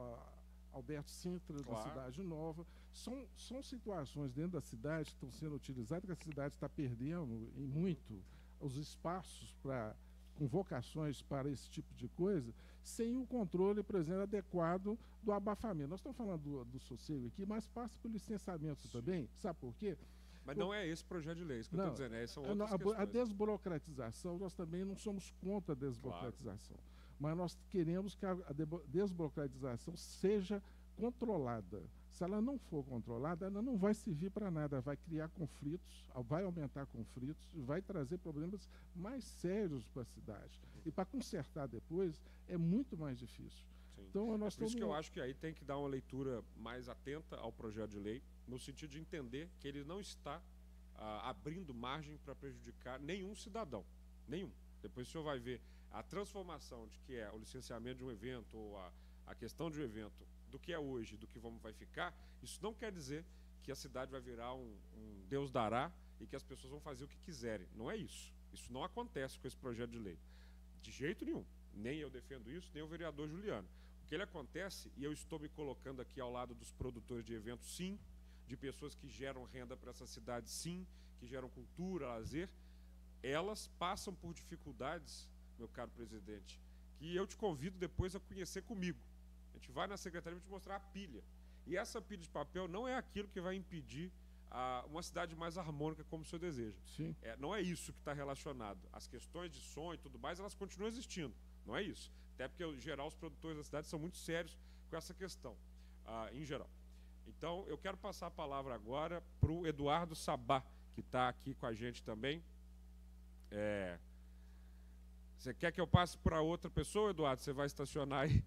a Alberto Sintra, claro, da Cidade Nova. São, são situações dentro da cidade que estão sendo utilizadas, que a cidade está perdendo em muito os espaços para convocações para esse tipo de coisa, sem o controle, por exemplo, adequado do abafamento. Nós estamos falando do, do sossego aqui, mas passa pelo licenciamento Sim. também. Sabe por quê? Mas não é esse projeto de lei, isso que não, eu estou dizendo, é, são outras a, questões. A desburocratização, nós também não somos contra a desburocratização, claro. Mas nós queremos que a, a desburocratização seja controlada. Se ela não for controlada, ela não vai servir para nada, vai criar conflitos, vai aumentar conflitos, vai trazer problemas mais sérios para a cidade. E para consertar depois é muito mais difícil. Sim. Então, nós Por isso estamos... que eu acho que aí tem que dar uma leitura mais atenta ao projeto de lei, no sentido de entender que ele não está ah, abrindo margem para prejudicar nenhum cidadão, nenhum. Depois o senhor vai ver a transformação de que é o licenciamento de um evento, ou a, a questão de um evento, do que é hoje, do que vamos, vai ficar, isso não quer dizer que a cidade vai virar um, um Deus dará e que as pessoas vão fazer o que quiserem. Não é isso. Isso não acontece com esse projeto de lei. De jeito nenhum. Nem eu defendo isso, nem o vereador Juliano. O que ele acontece, e eu estou me colocando aqui ao lado dos produtores de eventos, sim, de pessoas que geram renda para essa cidade, sim, que geram cultura, lazer, elas passam por dificuldades, meu caro presidente, que eu te convido depois a conhecer comigo. A gente vai na secretaria e te mostrar a pilha. E essa pilha de papel não é aquilo que vai impedir a, uma cidade mais harmônica como o senhor deseja. Sim. É, não é isso que está relacionado. As questões de som e tudo mais, elas continuam existindo. Não é isso. Até porque, em geral, os produtores da cidade são muito sérios com essa questão, ah, em geral. Então, eu quero passar a palavra agora para o Eduardo Sabá, que está aqui com a gente também. É... Você quer que eu passe para outra pessoa, Eduardo? Você vai estacionar aí?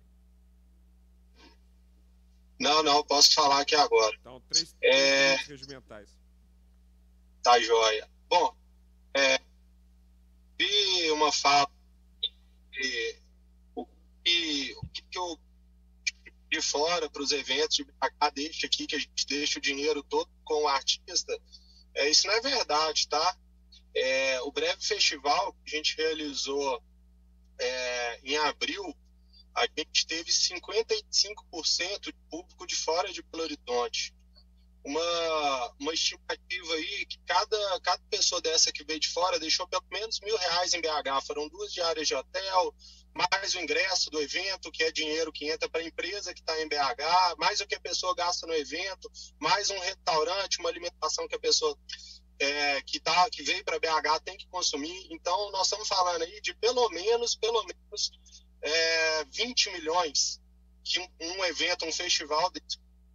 Não, não, posso falar aqui agora. Então, três, três é... minutos regimentais. Tá joia. Bom, é... vi uma fala de o que, o que eu de fora para os eventos de B H, deixa aqui que a gente deixa o dinheiro todo com o artista. É, isso não é verdade, tá? É, o Breve Festival que a gente realizou é, em abril, a gente teve cinquenta e cinco por cento de público de fora de Belo Horizonte. Uma, uma estimativa aí que cada, cada pessoa dessa que veio de fora deixou pelo menos mil reais em B H. Foram duas diárias de hotel, mais o ingresso do evento, que é dinheiro que entra para a empresa que está em B H, mais o que a pessoa gasta no evento, mais um restaurante, uma alimentação que a pessoa é, que, tá, que veio para B H tem que consumir. Então, nós estamos falando aí de pelo menos, pelo menos é, vinte milhões que um, um evento, um festival desse,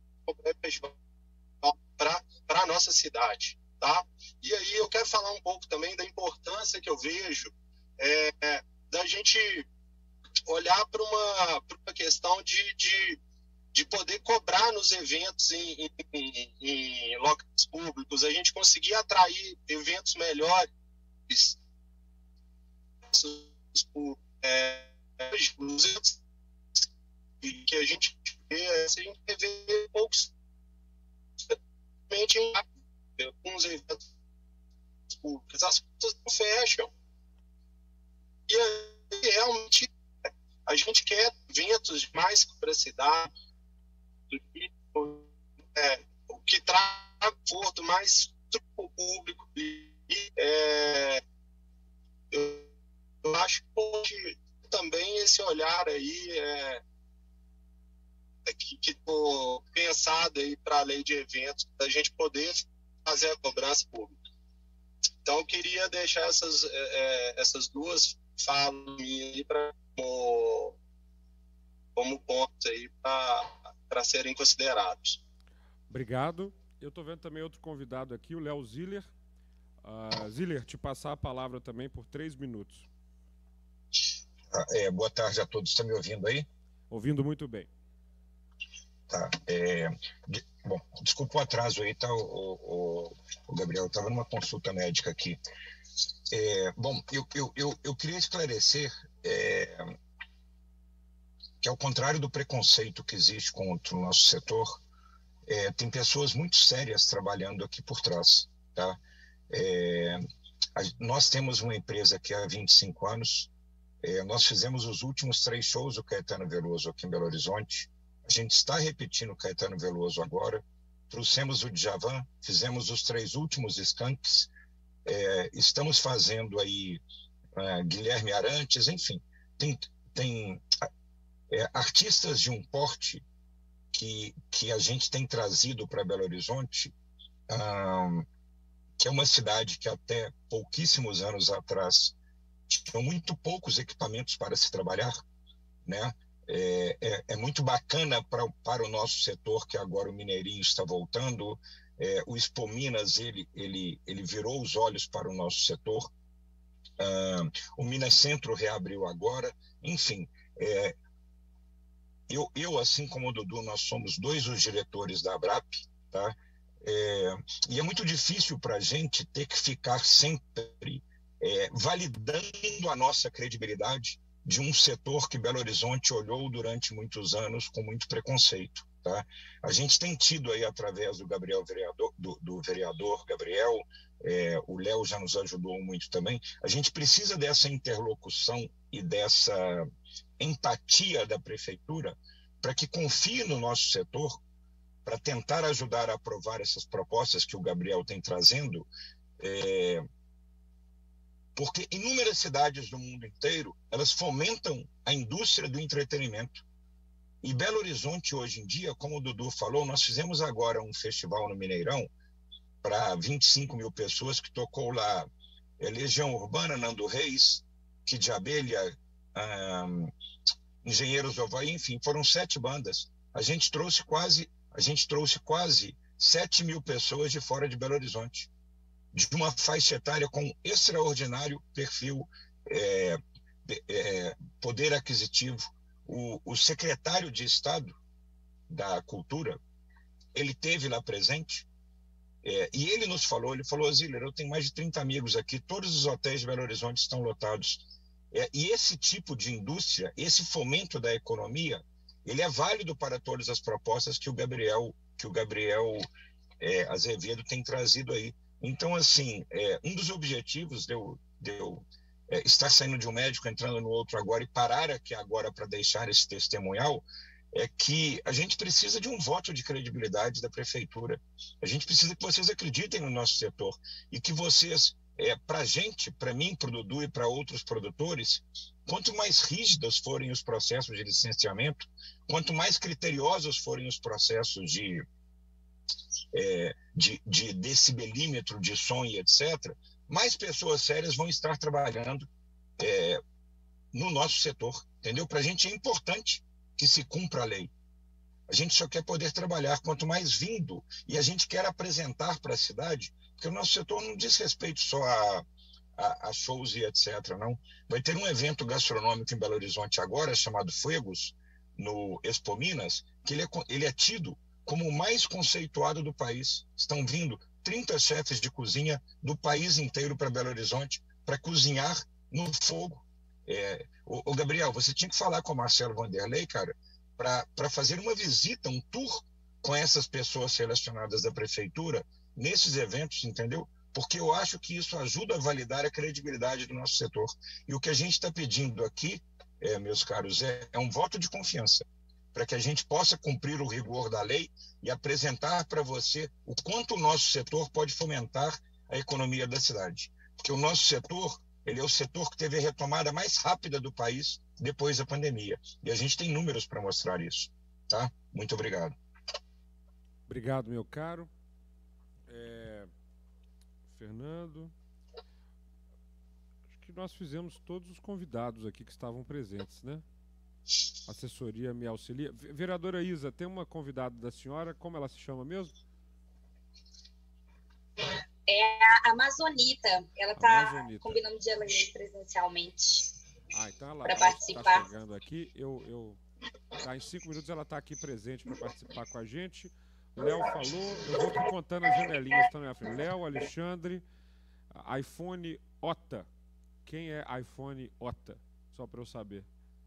para a nossa cidade, tá? E aí eu quero falar um pouco também da importância que eu vejo é, da gente olhar para uma, uma questão de, de, de poder cobrar nos eventos em, em, em locais públicos, a gente conseguir atrair eventos melhores é, que a gente vê, a gente vê poucos em alguns eventos públicos, as coisas não fecham. E aí, realmente, a gente quer eventos mais para a cidade, é, o que traz conforto mais para o público. E, é, eu, eu acho que também esse olhar aí é, que estou pensado aí para a lei de eventos, da gente poder fazer a cobrança pública. Então, eu queria deixar essas, é, essas duas falas aí pra, como, como pontos aí para serem considerados. Obrigado. Eu estou vendo também outro convidado aqui, o Léo Ziller. Uh, Ziller, te passar a palavra também por três minutos. É, boa tarde a todos. Está me ouvindo aí? Ouvindo muito bem. Tá. É, de, bom, desculpa o atraso aí, tá, o, o, o Gabriel. Eu estava numa consulta médica aqui. É, bom, eu, eu, eu, eu queria esclarecer é, que, ao contrário do preconceito que existe contra o nosso setor, é, tem pessoas muito sérias trabalhando aqui por trás. Tá? É, a, nós temos uma empresa que há vinte e cinco anos, é, nós fizemos os últimos três shows do Caetano Veloso aqui em Belo Horizonte. A gente está repetindo o Caetano Veloso agora. Trouxemos o Djavan, fizemos os três últimos Skanks, é, estamos fazendo aí uh, Guilherme Arantes, enfim. Tem, tem é, artistas de um porte que, que a gente tem trazido para Belo Horizonte, um, que é uma cidade que até pouquíssimos anos atrás tinham muito poucos equipamentos para se trabalhar, né? É, é, é muito bacana pra, para o nosso setor, que agora o Mineirinho está voltando. É, o Expo Minas, ele, ele, ele virou os olhos para o nosso setor. Ah, o Minas Centro reabriu agora. Enfim, é, eu, eu, assim como o Dudu, nós somos dois os diretores da Abrap, tá? É, e é muito difícil para a gente ter que ficar sempre é, validando a nossa credibilidade de um setor que Belo Horizonte olhou durante muitos anos com muito preconceito. Tá? A gente tem tido aí, através do Gabriel vereador, do, do vereador Gabriel, é, o Léo já nos ajudou muito também, a gente precisa dessa interlocução e dessa empatia da prefeitura para que confie no nosso setor, para tentar ajudar a aprovar essas propostas que o Gabriel tem trazendo, é, porque inúmeras cidades do mundo inteiro, elas fomentam a indústria do entretenimento. E Belo Horizonte, hoje em dia, como o Dudu falou, nós fizemos agora um festival no Mineirão para vinte e cinco mil pessoas, que tocou lá é, Legião Urbana, Nando Reis, Kid de Abelha, um, Engenheiros do Havaí, enfim, foram sete bandas. A gente trouxe quase, a gente trouxe quase sete mil pessoas de fora de Belo Horizonte, de uma faixa etária com extraordinário perfil, é, é, poder aquisitivo. O, o secretário de Estado da Cultura, ele teve lá presente, é, e ele nos falou, ele falou, Ziller, eu tenho mais de trinta amigos aqui, todos os hotéis de Belo Horizonte estão lotados. É, e esse tipo de indústria, esse fomento da economia, ele é válido para todas as propostas que o Gabriel, que o Gabriel é, Azevedo tem trazido aí. Então, assim, é, um dos objetivos de eu, de eu é, estar saindo de um médico, entrando no outro agora e parar aqui agora para deixar esse testemunhal, é que a gente precisa de um voto de credibilidade da prefeitura. A gente precisa que vocês acreditem no nosso setor e que vocês, é, para a gente, para mim, para o Dudu e para outros produtores, quanto mais rígidos forem os processos de licenciamento, quanto mais criteriosos forem os processos de É, de, de decibelímetro de som e etcétera, mais pessoas sérias vão estar trabalhando é, no nosso setor, entendeu? Para a gente é importante que se cumpra a lei. A gente só quer poder trabalhar quanto mais vindo, e a gente quer apresentar para a cidade, porque o nosso setor não diz respeito só a, a, a shows e etcétera, não. Vai ter um evento gastronômico em Belo Horizonte agora, chamado Fuegos, no Expo Minas, que ele é, ele é tido como o mais conceituado do país. Estão vindo trinta chefes de cozinha do país inteiro para Belo Horizonte para cozinhar no fogo. É, o, o Gabriel, você tinha que falar com o Marcelo Vanderlei, cara, para fazer uma visita, um tour com essas pessoas selecionadas da prefeitura nesses eventos, entendeu? Porque eu acho que isso ajuda a validar a credibilidade do nosso setor. E o que a gente está pedindo aqui, é, meus caros, é, é um voto de confiança, para que a gente possa cumprir o rigor da lei e apresentar para você o quanto o nosso setor pode fomentar a economia da cidade. Porque o nosso setor, ele é o setor que teve a retomada mais rápida do país depois da pandemia. E a gente tem números para mostrar isso. Tá? Muito obrigado. Obrigado, meu caro. É... Fernando. Acho que nós fizemos todos os convidados aqui que estavam presentes, né? Assessoria me auxilia. Vereadora Isa, tem uma convidada da senhora, como ela se chama mesmo? É a Amazonita. Ela está combinando de ela ir presencialmente. Ah, então ela para participar. Tá chegando aqui. Eu, eu, tá, em cinco minutos ela está aqui presente para participar com a gente. O Léo falou, eu vou aqui contando as janelinhas também. Léo, Alexandre, iPhone Ota. Quem é iPhone Ota? Só para eu saber.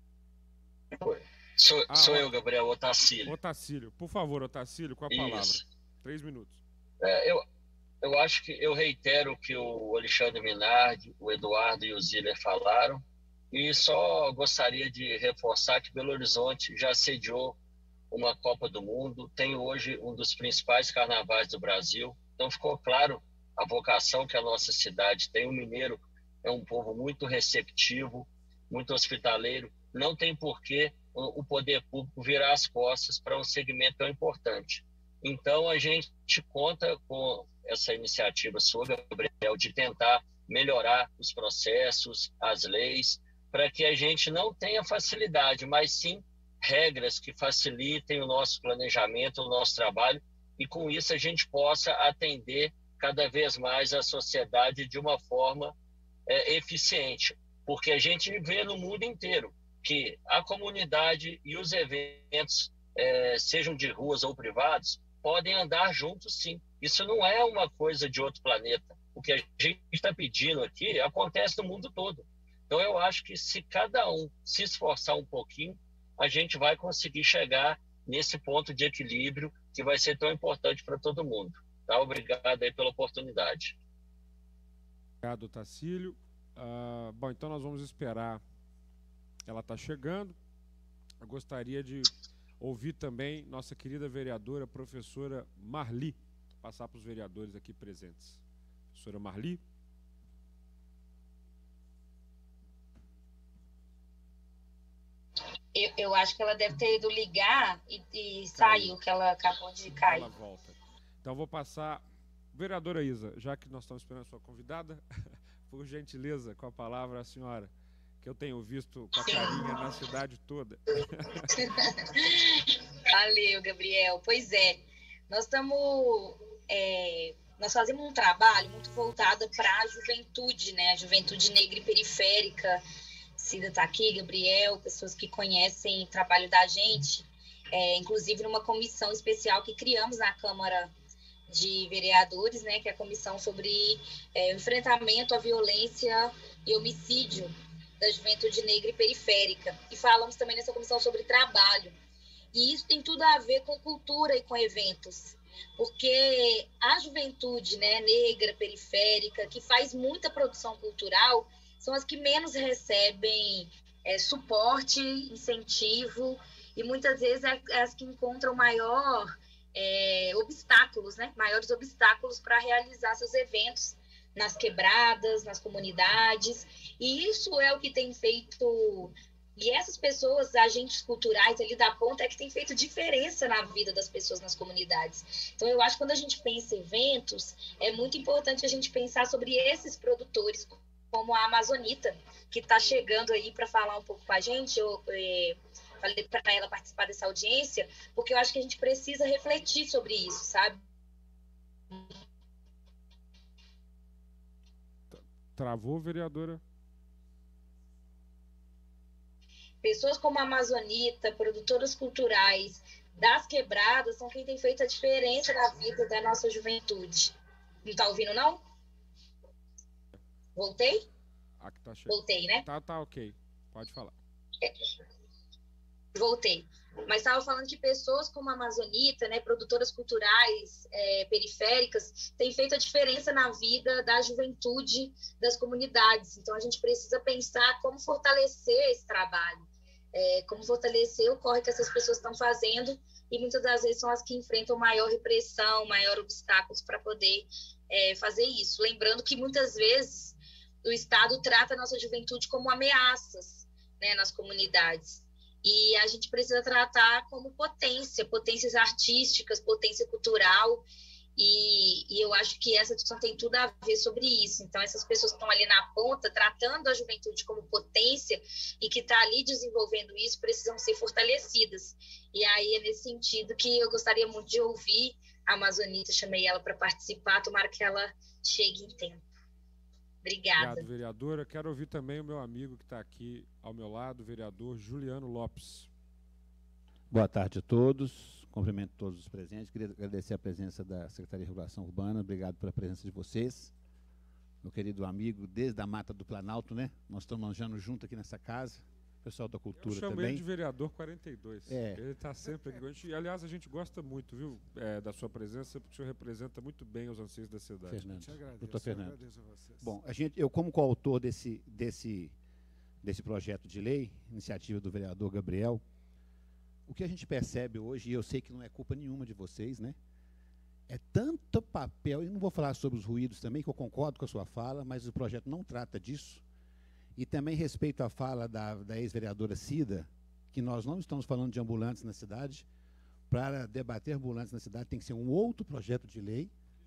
Sou, ah, sou eu, Gabriel Otacílio. Otacílio, por favor, Otacílio, com a palavra. Isso. Três minutos. É, eu, eu acho que eu reitero o que o Alexandre Minardi, o Eduardo e o Ziller falaram, e só gostaria de reforçar que Belo Horizonte já sediou uma Copa do Mundo, tem hoje um dos principais carnavais do Brasil, então ficou claro a vocação que a nossa cidade tem. O mineiro é um povo muito receptivo, muito hospitaleiro, não tem por que o poder público virar as costas para um segmento tão importante. Então, a gente conta com essa iniciativa sua, Gabriel, de tentar melhorar os processos, as leis, para que a gente não tenha facilidade, mas sim regras que facilitem o nosso planejamento, o nosso trabalho, e com isso a gente possa atender cada vez mais a sociedade de uma forma é, eficiente, porque a gente vê no mundo inteiro que a comunidade e os eventos, é, sejam de ruas ou privados, podem andar juntos sim. Isso não é uma coisa de outro planeta. O que a gente está pedindo aqui acontece no mundo todo. Então eu acho que se cada um se esforçar um pouquinho, a gente vai conseguir chegar nesse ponto de equilíbrio que vai ser tão importante para todo mundo. Tá? Obrigado aí pela oportunidade. Obrigado, Tacílio. Uh, bom, então nós vamos esperar. Ela está chegando. Eu gostaria de ouvir também nossa querida vereadora, professora Marli, passar para os vereadores aqui presentes. Professora Marli. Eu, eu acho que ela deve ter ido ligar e, e saiu, que ela acabou de cair. Ela volta. Então, vou passar. Vereadora Isa, já que nós estamos esperando a sua convidada, por gentileza, com a palavra a senhora, que eu tenho visto com a carinha na cidade toda. Valeu, Gabriel. Pois é, nós estamos... É, nós fazemos um trabalho muito voltado para a juventude, né? A juventude negra e periférica. Cida está aqui, Gabriel, pessoas que conhecem o trabalho da gente, é, inclusive numa comissão especial que criamos na Câmara de Vereadores, né, que é a comissão sobre é, enfrentamento à violência e homicídio da juventude negra e periférica. E falamos também nessa comissão sobre trabalho. E isso tem tudo a ver com cultura e com eventos, porque a juventude, né, negra, periférica, que faz muita produção cultural, são as que menos recebem é, suporte, incentivo, e muitas vezes é as que encontram maior é, obstáculos, né? maiores obstáculos para realizar seus eventos nas quebradas, nas comunidades, e isso é o que tem feito, e essas pessoas, agentes culturais ali da ponta, é que tem feito diferença na vida das pessoas nas comunidades. Então eu acho que quando a gente pensa em eventos, é muito importante a gente pensar sobre esses produtores, como a Amazonita, que está chegando aí para falar um pouco com a gente. Eu é, falei para ela participar dessa audiência, porque eu acho que a gente precisa refletir sobre isso, sabe? Travou, vereadora? Pessoas como a Amazonita, produtoras culturais das quebradas, são quem tem feito a diferença na vida da nossa juventude. Não está ouvindo, não? Voltei? Aqui tá cheio. Voltei, né? Tá, tá, ok. Pode falar. É. Voltei. Mas estava falando que pessoas como a Amazonita, né, produtoras culturais é, periféricas, têm feito a diferença na vida da juventude das comunidades. Então, a gente precisa pensar como fortalecer esse trabalho, é, como fortalecer o corre que essas pessoas estão fazendo, e muitas das vezes são as que enfrentam maior repressão, maior obstáculos para poder é, fazer isso. Lembrando que muitas vezes o Estado trata a nossa juventude como ameaças, né, nas comunidades. E a gente precisa tratar como potência, potências artísticas, potência cultural, e, e eu acho que essa discussão tem tudo a ver sobre isso. Então, essas pessoas que estão ali na ponta, tratando a juventude como potência e que está ali desenvolvendo isso, precisam ser fortalecidas. E aí é nesse sentido que eu gostaria muito de ouvir a Amazonita, chamei ela para participar, tomara que ela chegue em tempo. Obrigada. Obrigado, vereadora. Quero ouvir também o meu amigo que está aqui ao meu lado, o vereador Juliano Lopes. Boa tarde a todos. Cumprimento todos os presentes. Queria agradecer a presença da Secretaria de Regulação Urbana. Obrigado pela presença de vocês. Meu querido amigo, desde a Mata do Planalto, né? Nós estamos manjando junto aqui nessa casa. Pessoal da cultura também. Eu chamo também. ele de vereador quarenta e dois. É. Ele está sempre aqui. E, aliás, a gente gosta muito, viu, é, da sua presença, porque o senhor representa muito bem os anseios da cidade. Fernando. Te agradeço, Doutor Fernando. agradeço a vocês. Bom, a gente, eu como coautor desse, desse, desse projeto de lei, iniciativa do vereador Gabriel, o que a gente percebe hoje, e eu sei que não é culpa nenhuma de vocês, né? É tanto papel, e não vou falar sobre os ruídos também, que eu concordo com a sua fala, mas o projeto não trata disso. E também respeito à fala da, da ex-vereadora Cida, que nós não estamos falando de ambulantes na cidade. Para debater ambulantes na cidade tem que ser um outro projeto de lei,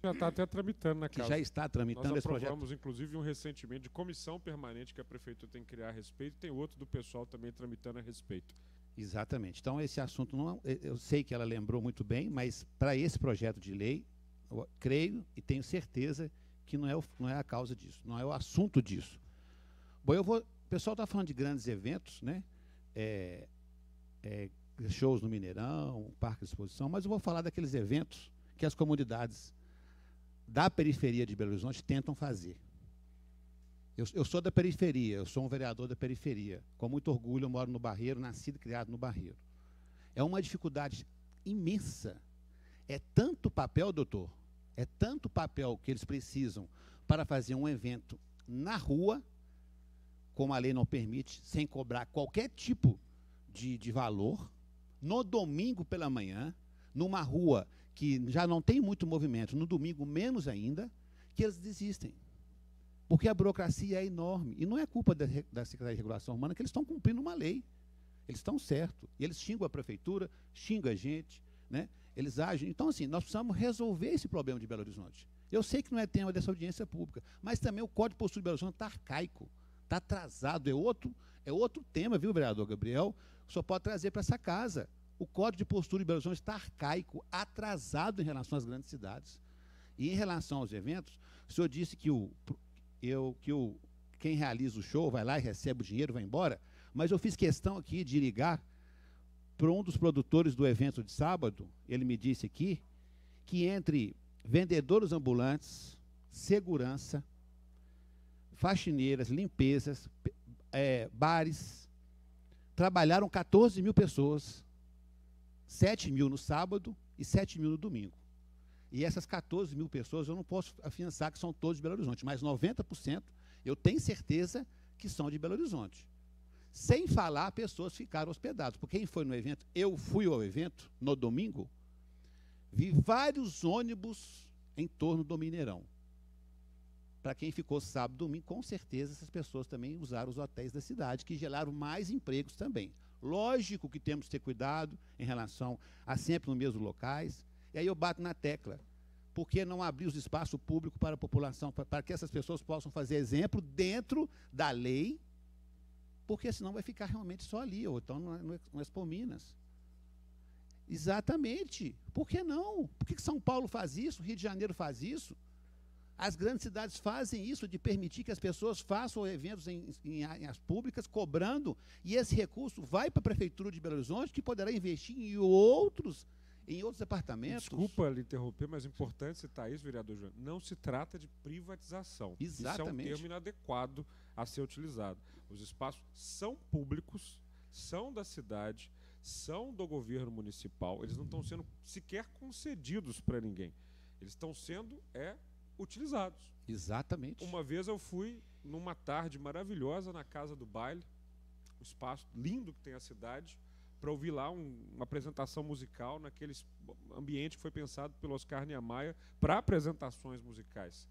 Já está até tramitando na que casa. já está tramitando Nós esse projeto. aprovamos, inclusive, um recentemente de comissão permanente que a prefeitura tem que criar a respeito, tem outro do pessoal também tramitando a respeito. Exatamente. Então, esse assunto, não, eu sei que ela lembrou muito bem, mas para esse projeto de lei, eu creio e tenho certeza que não é, o, não é a causa disso, não é o assunto disso. Bom, eu vou, o pessoal está falando de grandes eventos, né? É, é, shows no Mineirão, parque de exposição, mas eu vou falar daqueles eventos que as comunidades da periferia de Belo Horizonte tentam fazer. Eu, eu sou da periferia, eu sou um vereador da periferia. Com muito orgulho, eu moro no Barreiro, nascido e criado no Barreiro. É uma dificuldade imensa. É tanto papel, doutor, é tanto papel que eles precisam para fazer um evento na rua, como a lei não permite, sem cobrar qualquer tipo de, de valor, no domingo pela manhã, numa rua que já não tem muito movimento, no domingo menos ainda, que eles desistem. Porque a burocracia é enorme. E não é culpa da, da Secretaria de Regulação Urbana, que eles estão cumprindo uma lei. Eles estão certos. E eles xingam a prefeitura, xingam a gente, né? Eles agem. Então, assim, nós precisamos resolver esse problema de Belo Horizonte. Eu sei que não é tema dessa audiência pública, mas também o Código de Postura de Belo Horizonte está arcaico, está atrasado. É outro, é outro tema, viu, vereador Gabriel? O senhor pode trazer para essa casa. O Código de Postura de Belo Horizonte está arcaico, atrasado em relação às grandes cidades. E em relação aos eventos, o senhor disse que, o, eu, que o, quem realiza o show vai lá e recebe o dinheiro, vai embora, mas eu fiz questão aqui de ligar para um dos produtores do evento de sábado. Ele me disse aqui que entre vendedores ambulantes, segurança, faxineiras, limpezas, é, bares, trabalharam quatorze mil pessoas, sete mil no sábado e sete mil no domingo. E essas quatorze mil pessoas, eu não posso afiançar que são todos de Belo Horizonte, mas noventa por cento eu tenho certeza que são de Belo Horizonte. Sem falar, pessoas ficaram hospedadas. Porque quem foi no evento, eu fui ao evento no domingo, vi vários ônibus em torno do Mineirão. Para quem ficou sábado e domingo, com certeza essas pessoas também usaram os hotéis da cidade, que geraram mais empregos também. Lógico que temos que ter cuidado em relação a sempre nos mesmos locais. E aí eu bato na tecla. Por que não abrir os espaços públicos para a população, para, para que essas pessoas possam fazer exemplo dentro da lei? Porque senão vai ficar realmente só ali, ou então no, no, no Expo Minas. Exatamente. Por que não? Por que São Paulo faz isso? Rio de Janeiro faz isso? As grandes cidades fazem isso, de permitir que as pessoas façam eventos em, em áreas públicas, cobrando, e esse recurso vai para a Prefeitura de Belo Horizonte, que poderá investir em outros, em outros departamentos. Desculpa lhe interromper, mas é importante citar isso, vereador João. Não se trata de privatização. Exatamente. Isso é um termo inadequado a ser utilizado. Os espaços são públicos, são da cidade, são do governo municipal. Eles não estão sendo sequer concedidos para ninguém. Eles estão sendo é, utilizados. Exatamente. Uma vez eu fui numa tarde maravilhosa na Casa do Baile, um espaço lindo que tem a cidade, para ouvir lá um, uma apresentação musical naquele ambiente que foi pensado pelo Oscar Niemeyer para apresentações musicais.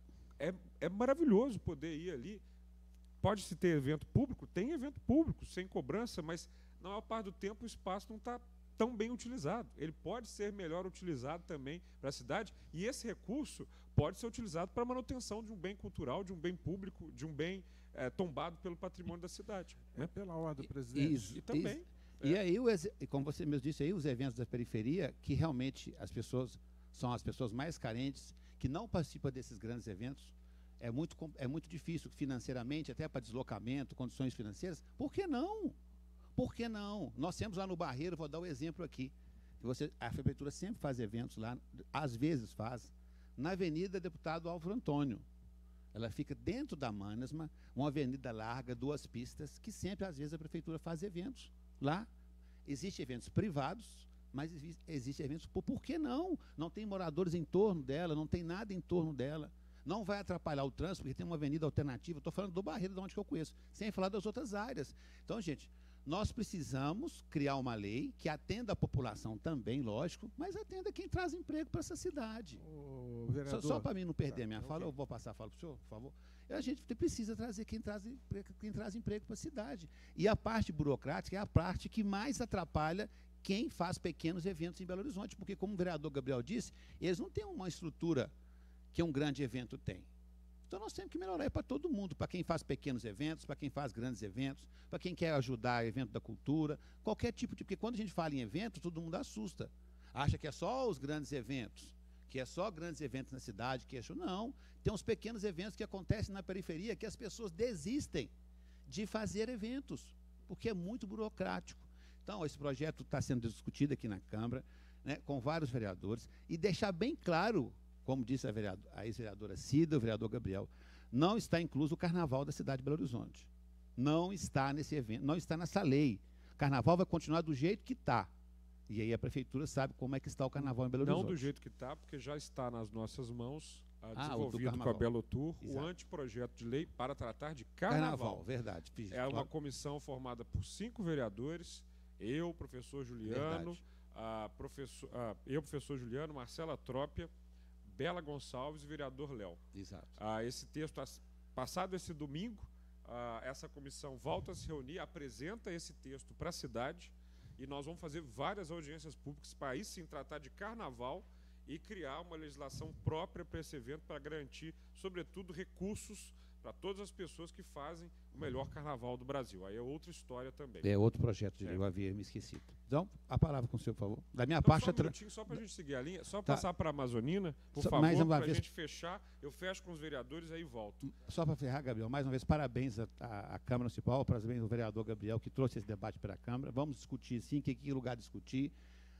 É, é maravilhoso poder ir ali. Pode-se ter evento público? Tem evento público, sem cobrança, mas na maior parte do tempo o espaço não está tão bem utilizado. Ele pode ser melhor utilizado também para a cidade, e esse recurso pode ser utilizado para a manutenção de um bem cultural, de um bem público, de um bem é, tombado pelo patrimônio da cidade. É, né? Pela ordem, presidente. Isso, e também. Isso. É. E aí, como você mesmo disse, aí, os eventos da periferia, que realmente as pessoas são as pessoas mais carentes, que não participam desses grandes eventos, é muito, é muito difícil financeiramente, até para deslocamento, condições financeiras. Por que não? Por que não? Nós temos lá no Barreiro, vou dar um exemplo aqui. Você, a prefeitura sempre faz eventos lá, às vezes faz, na Avenida Deputado Álvaro Antônio. Ela fica dentro da Manasma, uma avenida larga, duas pistas, que sempre, às vezes, a prefeitura faz eventos lá. Existem eventos privados, mas existem eventos... Por, por que não? Não tem moradores em torno dela, não tem nada em torno dela. Não vai atrapalhar o trânsito, porque tem uma avenida alternativa. Estou falando do Barreiro, de onde que eu conheço, sem falar das outras áreas. Então, gente, nós precisamos criar uma lei que atenda a população também, lógico, mas atenda quem traz emprego para essa cidade. Ô, vereador, só só para mim não perder tá, a minha okay. fala, eu vou passar a fala para o senhor, por favor. A gente precisa trazer quem traz, quem traz emprego para a cidade. E a parte burocrática é a parte que mais atrapalha quem faz pequenos eventos em Belo Horizonte, porque, como o vereador Gabriel disse, eles não têm uma estrutura que um grande evento tem. Então, nós temos que melhorar para todo mundo, para quem faz pequenos eventos, para quem faz grandes eventos, para quem quer ajudar evento da cultura, qualquer tipo de... Porque quando a gente fala em evento, todo mundo assusta. Acha que é só os grandes eventos, que é só grandes eventos na cidade, que é... Não, tem uns pequenos eventos que acontecem na periferia que as pessoas desistem de fazer eventos, porque é muito burocrático. Então, esse projeto está sendo discutido aqui na Câmara, né, com vários vereadores, e deixar bem claro, como disse a, vereador, a ex-vereadora Cida, o vereador Gabriel, não está incluso o Carnaval da cidade de Belo Horizonte. Não está nesse evento, não está nessa lei. O Carnaval vai continuar do jeito que está. E aí a Prefeitura sabe como é que está o Carnaval em Belo Horizonte. Não do jeito que está, porque já está nas nossas mãos, ah, desenvolvido com a Belo Tour, Exato. o anteprojeto de lei para tratar de Carnaval. Carnaval, verdade. Fiz, é uma claro. comissão formada por cinco vereadores, eu, professor Juliano, a professor, a, eu, professor Juliano, Marcela Trópia, Bela Gonçalves e o vereador Léo. Exato. Ah, esse texto, passado esse domingo, ah, essa comissão volta a se reunir, apresenta esse texto para a cidade e nós vamos fazer várias audiências públicas para aí sim tratar de Carnaval e criar uma legislação própria para esse evento para garantir, sobretudo, recursos para todas as pessoas que fazem o melhor Carnaval do Brasil. Aí é outra história também. É outro projeto de lei, é. eu havia me esquecido. Então, a palavra com o senhor, por favor. Da minha então, parte... Só um tra... minutinho, só para a gente seguir a linha, só tá. passar para a Amazonina, por só, favor, para a vez... gente fechar. Eu fecho com os vereadores, aí volto. Só para ferrar, Gabriel, mais uma vez, parabéns à, à, à Câmara Municipal, parabéns ao vereador Gabriel, que trouxe esse debate para a Câmara. Vamos discutir, sim, que, que lugar discutir.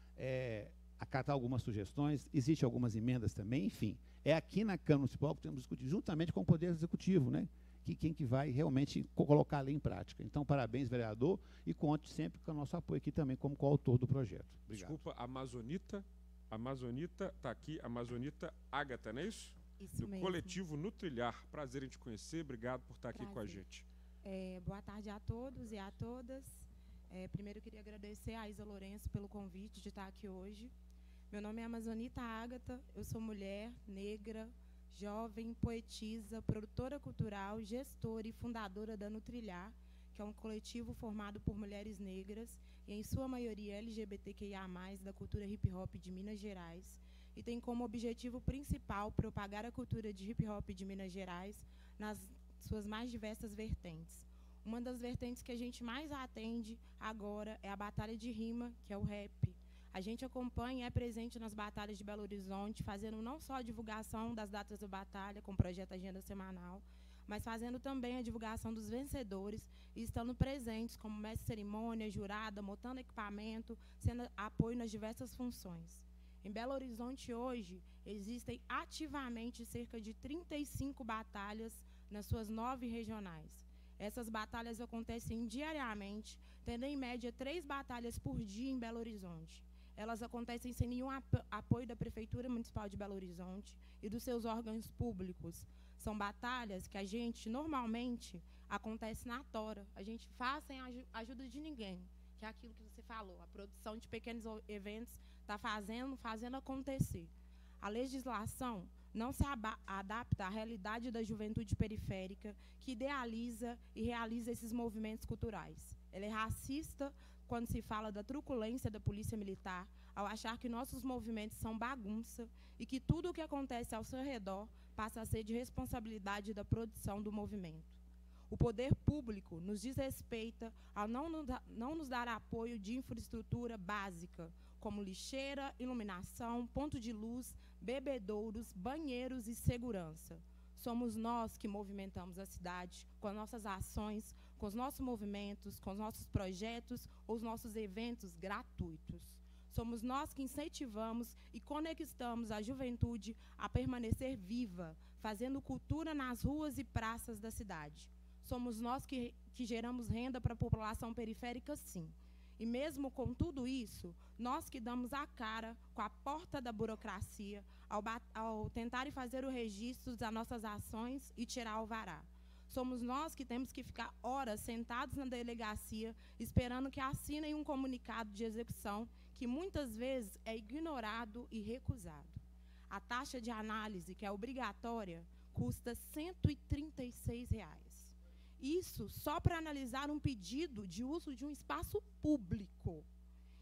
É, acatar algumas sugestões, existem algumas emendas também, enfim. É aqui na Câmara Municipal que temos que discutir, juntamente com o Poder Executivo, né? Que quem que vai realmente colocar a lei em prática. Então, parabéns, vereador, e conte sempre com o nosso apoio aqui também como coautor do projeto. Obrigado. Desculpa, Amazonita, Amazonita, está aqui, Amazonita Ágata, não é isso? Isso do mesmo. Coletivo Nutrilhar. Prazer em te conhecer, obrigado por estar aqui Prazer. com a gente. É, boa tarde a todos e a todas. É, primeiro, eu queria agradecer a Isa Lourenço pelo convite de estar aqui hoje. Meu nome é Amazonita Ágata, eu sou mulher, negra, jovem, poetisa, produtora cultural, gestora e fundadora da Nutrilhar, que é um coletivo formado por mulheres negras e, em sua maioria, L G B T Q I A mais, da cultura hip-hop de Minas Gerais, e tem como objetivo principal propagar a cultura de hip-hop de Minas Gerais nas suas mais diversas vertentes. Uma das vertentes que a gente mais atende agora é a batalha de rima, que é o rap. A gente acompanha e é presente nas batalhas de Belo Horizonte, fazendo não só a divulgação das datas da batalha, com o projeto Agenda Semanal, mas fazendo também a divulgação dos vencedores e estando presentes como mestre de cerimônia, jurada, montando equipamento, sendo apoio nas diversas funções. Em Belo Horizonte, hoje, existem ativamente cerca de trinta e cinco batalhas nas suas nove regionais. Essas batalhas acontecem diariamente, tendo em média três batalhas por dia em Belo Horizonte. Elas acontecem sem nenhum apoio da Prefeitura Municipal de Belo Horizonte e dos seus órgãos públicos. São batalhas que a gente, normalmente, acontece na tora. A gente faz sem a ajuda de ninguém, que é aquilo que você falou. A produção de pequenos eventos está fazendo, fazendo acontecer. A legislação não se adapta à realidade da juventude periférica, que idealiza e realiza esses movimentos culturais. Ela é racista quando se fala da truculência da polícia militar, ao achar que nossos movimentos são bagunça e que tudo o que acontece ao seu redor passa a ser de responsabilidade da produção do movimento. O poder público nos desrespeita ao não, não nos dar apoio de infraestrutura básica, como lixeira, iluminação, ponto de luz, bebedouros, banheiros e segurança. Somos nós que movimentamos a cidade com as nossas ações, com os nossos movimentos, com os nossos projetos ou os nossos eventos gratuitos. Somos nós que incentivamos e conectamos a juventude a permanecer viva, fazendo cultura nas ruas e praças da cidade. Somos nós que, que geramos renda para a população periférica, sim. E mesmo com tudo isso, nós que damos a cara com a porta da burocracia ao, ao tentar fazer o registro das nossas ações e tirar o alvará. Somos nós que temos que ficar horas sentados na delegacia esperando que assinem um comunicado de execução que muitas vezes é ignorado e recusado. A taxa de análise, que é obrigatória, custa cento e trinta e seis reais. Isso só para analisar um pedido de uso de um espaço público.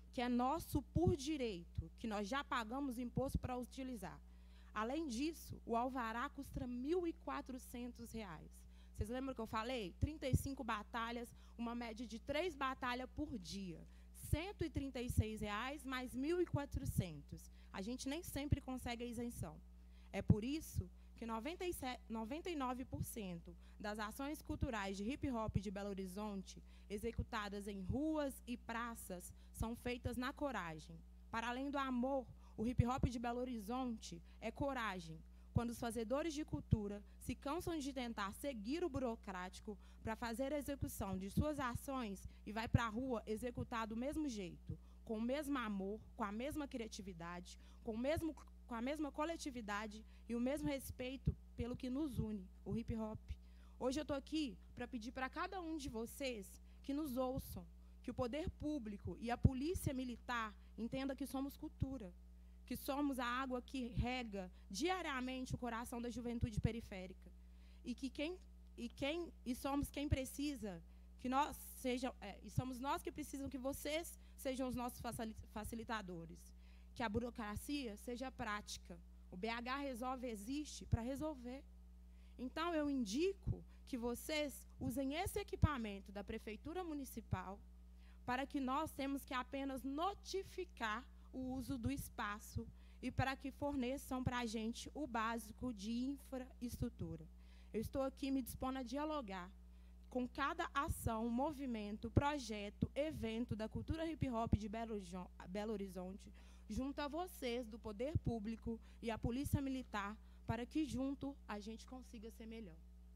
que é nosso por direito, que nós já pagamos imposto para utilizar. Além disso, o alvará custa mil e quatrocentos reais. Vocês lembram que eu falei? trinta e cinco batalhas, uma média de três batalhas por dia. cento e trinta e seis reais mais mil e quatrocentos. A gente nem sempre consegue a isenção. É por isso que noventa e sete, noventa e nove por cento das ações culturais de hip-hop de Belo Horizonte, executadas em ruas e praças, são feitas na coragem. Para além do amor, o hip-hop de Belo Horizonte é coragem, quando os fazedores de cultura se cansam de tentar seguir o burocrático para fazer a execução de suas ações e vai para a rua executar do mesmo jeito, com o mesmo amor, com a mesma criatividade, com o mesmo com a mesma coletividade e o mesmo respeito pelo que nos une, o hip-hop. Hoje eu estou aqui para pedir para cada um de vocês que nos ouçam, que o poder público e a polícia militar entendam que somos cultura, que somos a água que rega diariamente o coração da juventude periférica, e que quem e quem e somos quem precisa que nós sejam é, e somos nós que precisam que vocês sejam os nossos facilitadores. Que a burocracia seja prática. O B H Resolve existe para resolver. Então, eu indico que vocês usem esse equipamento da Prefeitura Municipal para que nós temos que apenas notificar o uso do espaço e para que forneçam para a gente o básico de infraestrutura. Eu estou aqui me dispondo a dialogar com cada ação, movimento, projeto, evento da cultura hip-hop de Belo Horizonte, junto a vocês, do poder público e a polícia militar, para que junto a gente consiga ser melhor.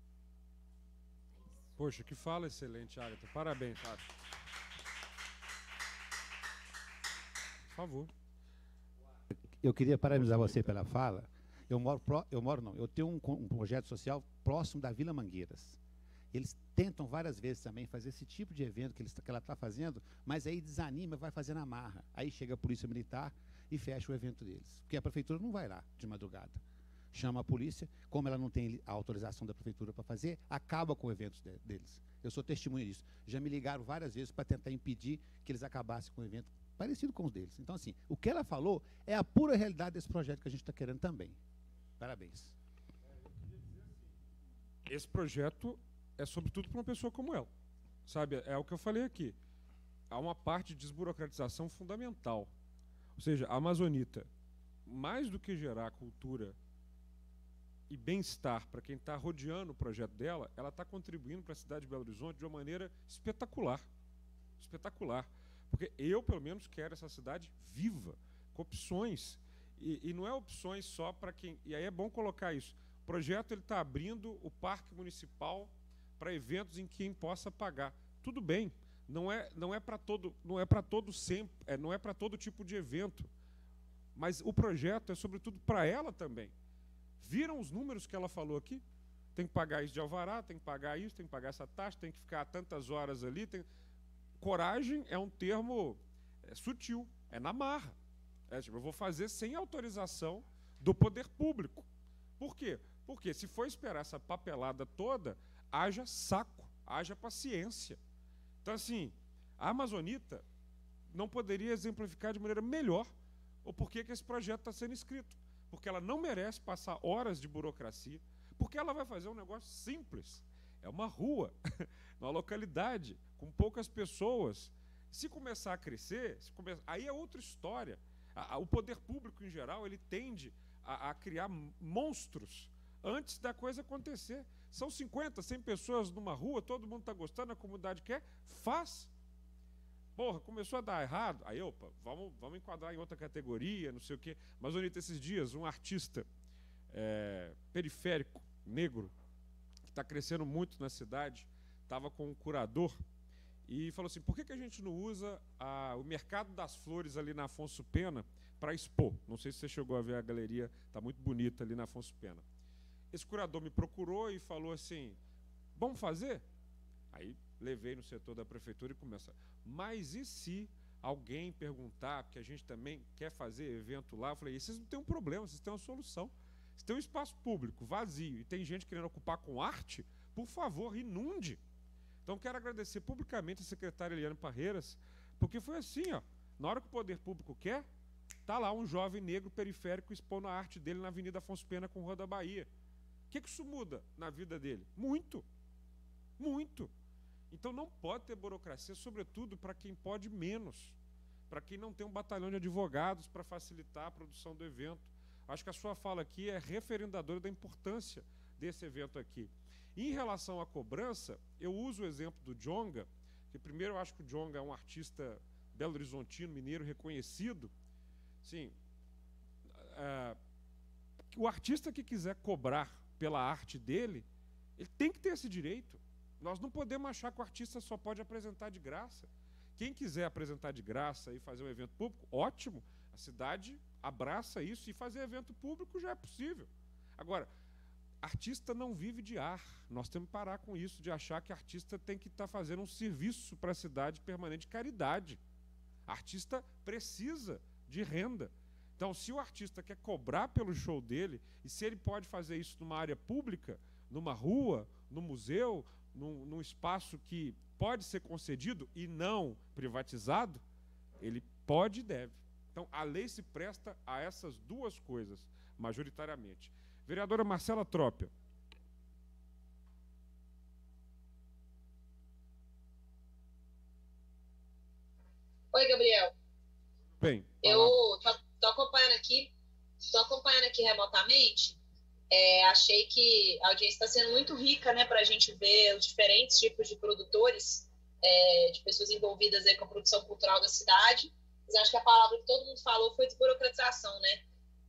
Poxa, que fala excelente, Agatha. Parabéns, Agatha. Por favor. Eu queria parabenizar você pela fala. Eu moro, pro, eu moro não, eu tenho um, um projeto social próximo da Vila Mangueiras. Eles tentam várias vezes também fazer esse tipo de evento que, eles, que ela está fazendo, mas aí desanima, vai fazer na marra. Aí chega a polícia militar e fecha o evento deles. Porque a prefeitura não vai lá de madrugada. Chama a polícia, como ela não tem a autorização da prefeitura para fazer, acaba com o evento de, deles. Eu sou testemunha disso. Já me ligaram várias vezes para tentar impedir que eles acabassem com o evento parecido com os deles. Então, assim, o que ela falou é a pura realidade desse projeto que a gente está querendo também. Parabéns. Esse projeto é sobretudo para uma pessoa como ela. Sabe, é o que eu falei aqui. Há uma parte de desburocratização fundamental. Ou seja, a amazonita, mais do que gerar cultura e bem-estar para quem está rodeando o projeto dela, ela está contribuindo para a cidade de Belo Horizonte de uma maneira espetacular. Espetacular. Porque eu, pelo menos, quero essa cidade viva, com opções. E, e não é opções só para quem... E aí é bom colocar isso. O projeto está abrindo o parque municipal para eventos em quem possa pagar. Tudo bem, não é, não é para todo, não é para todo sempre, é, não é para todo tipo de evento. Mas o projeto é sobretudo para ela também. Viram os números que ela falou aqui? Tem que pagar isso de alvará, tem que pagar isso, tem que pagar essa taxa, tem que ficar tantas horas ali. Tem... Coragem é um termo é, sutil, é na marra. É, tipo, eu vou fazer sem autorização do poder público. Por quê? Porque se for esperar essa papelada toda, haja saco, haja paciência. Então, assim, a amazonita não poderia exemplificar de maneira melhor o porquê que esse projeto está sendo escrito. Porque ela não merece passar horas de burocracia, porque ela vai fazer um negócio simples. É uma rua, uma localidade, com poucas pessoas. Se começar a crescer, se come... aí é outra história. A, a, o poder público, em geral, ele tende a, a criar monstros antes da coisa acontecer. São cinquenta, cem pessoas numa rua, todo mundo está gostando, a comunidade quer, faz. Porra, começou a dar errado, aí, opa, vamos, vamos enquadrar em outra categoria, não sei o quê. Mas, Anitta, esses dias, um artista é, periférico, negro, que está crescendo muito na cidade, estava com um curador e falou assim, por que, que a gente não usa a, o Mercado das Flores ali na Afonso Pena para expor? Não sei se você chegou a ver a galeria, está muito bonita ali na Afonso Pena. Esse curador me procurou e falou assim, vamos fazer? Aí levei no setor da prefeitura e começa, mas e se alguém perguntar, porque a gente também quer fazer evento lá? Eu falei, vocês não têm um problema, vocês têm uma solução. Se tem um espaço público vazio e tem gente querendo ocupar com arte, por favor, inunde. Então, quero agradecer publicamente a secretária Eliane Parreiras, porque foi assim, ó, Na hora que o poder público quer, tá lá um jovem negro periférico expondo a arte dele na Avenida Afonso Pena com Rua da Bahia. O que, que isso muda na vida dele? Muito. Muito. Então não pode ter burocracia, sobretudo para quem pode menos, para quem não tem um batalhão de advogados para facilitar a produção do evento. Acho que a sua fala aqui é referendadora da importância desse evento aqui. E em relação à cobrança, eu uso o exemplo do Djonga, que primeiro eu acho que o Djonga é um artista belo-horizontino, mineiro, reconhecido. Sim, é, o artista que quiser cobrar pela arte dele, ele tem que ter esse direito. Nós não podemos achar que o artista só pode apresentar de graça. Quem quiser apresentar de graça e fazer um evento público, ótimo. A cidade abraça isso e fazer evento público já é possível. Agora, artista não vive de ar. Nós temos que parar com isso, de achar que artista tem que estar fazendo um serviço para a cidade permanente de caridade. Artista precisa de renda. Então, se o artista quer cobrar pelo show dele, e se ele pode fazer isso numa área pública, numa rua, no museu, num, num espaço que pode ser concedido e não privatizado, ele pode e deve. Então, a lei se presta a essas duas coisas, majoritariamente. Vereadora Marcela Trópia. Oi, Gabriel. Bem, eu tô, tô acompanhando aqui, tô acompanhando aqui remotamente. É, achei que a audiência está sendo muito rica, né, para a gente ver os diferentes tipos de produtores, é, de pessoas envolvidas aí com a produção cultural da cidade. Mas acho que a palavra que todo mundo falou foi desburocratização, né?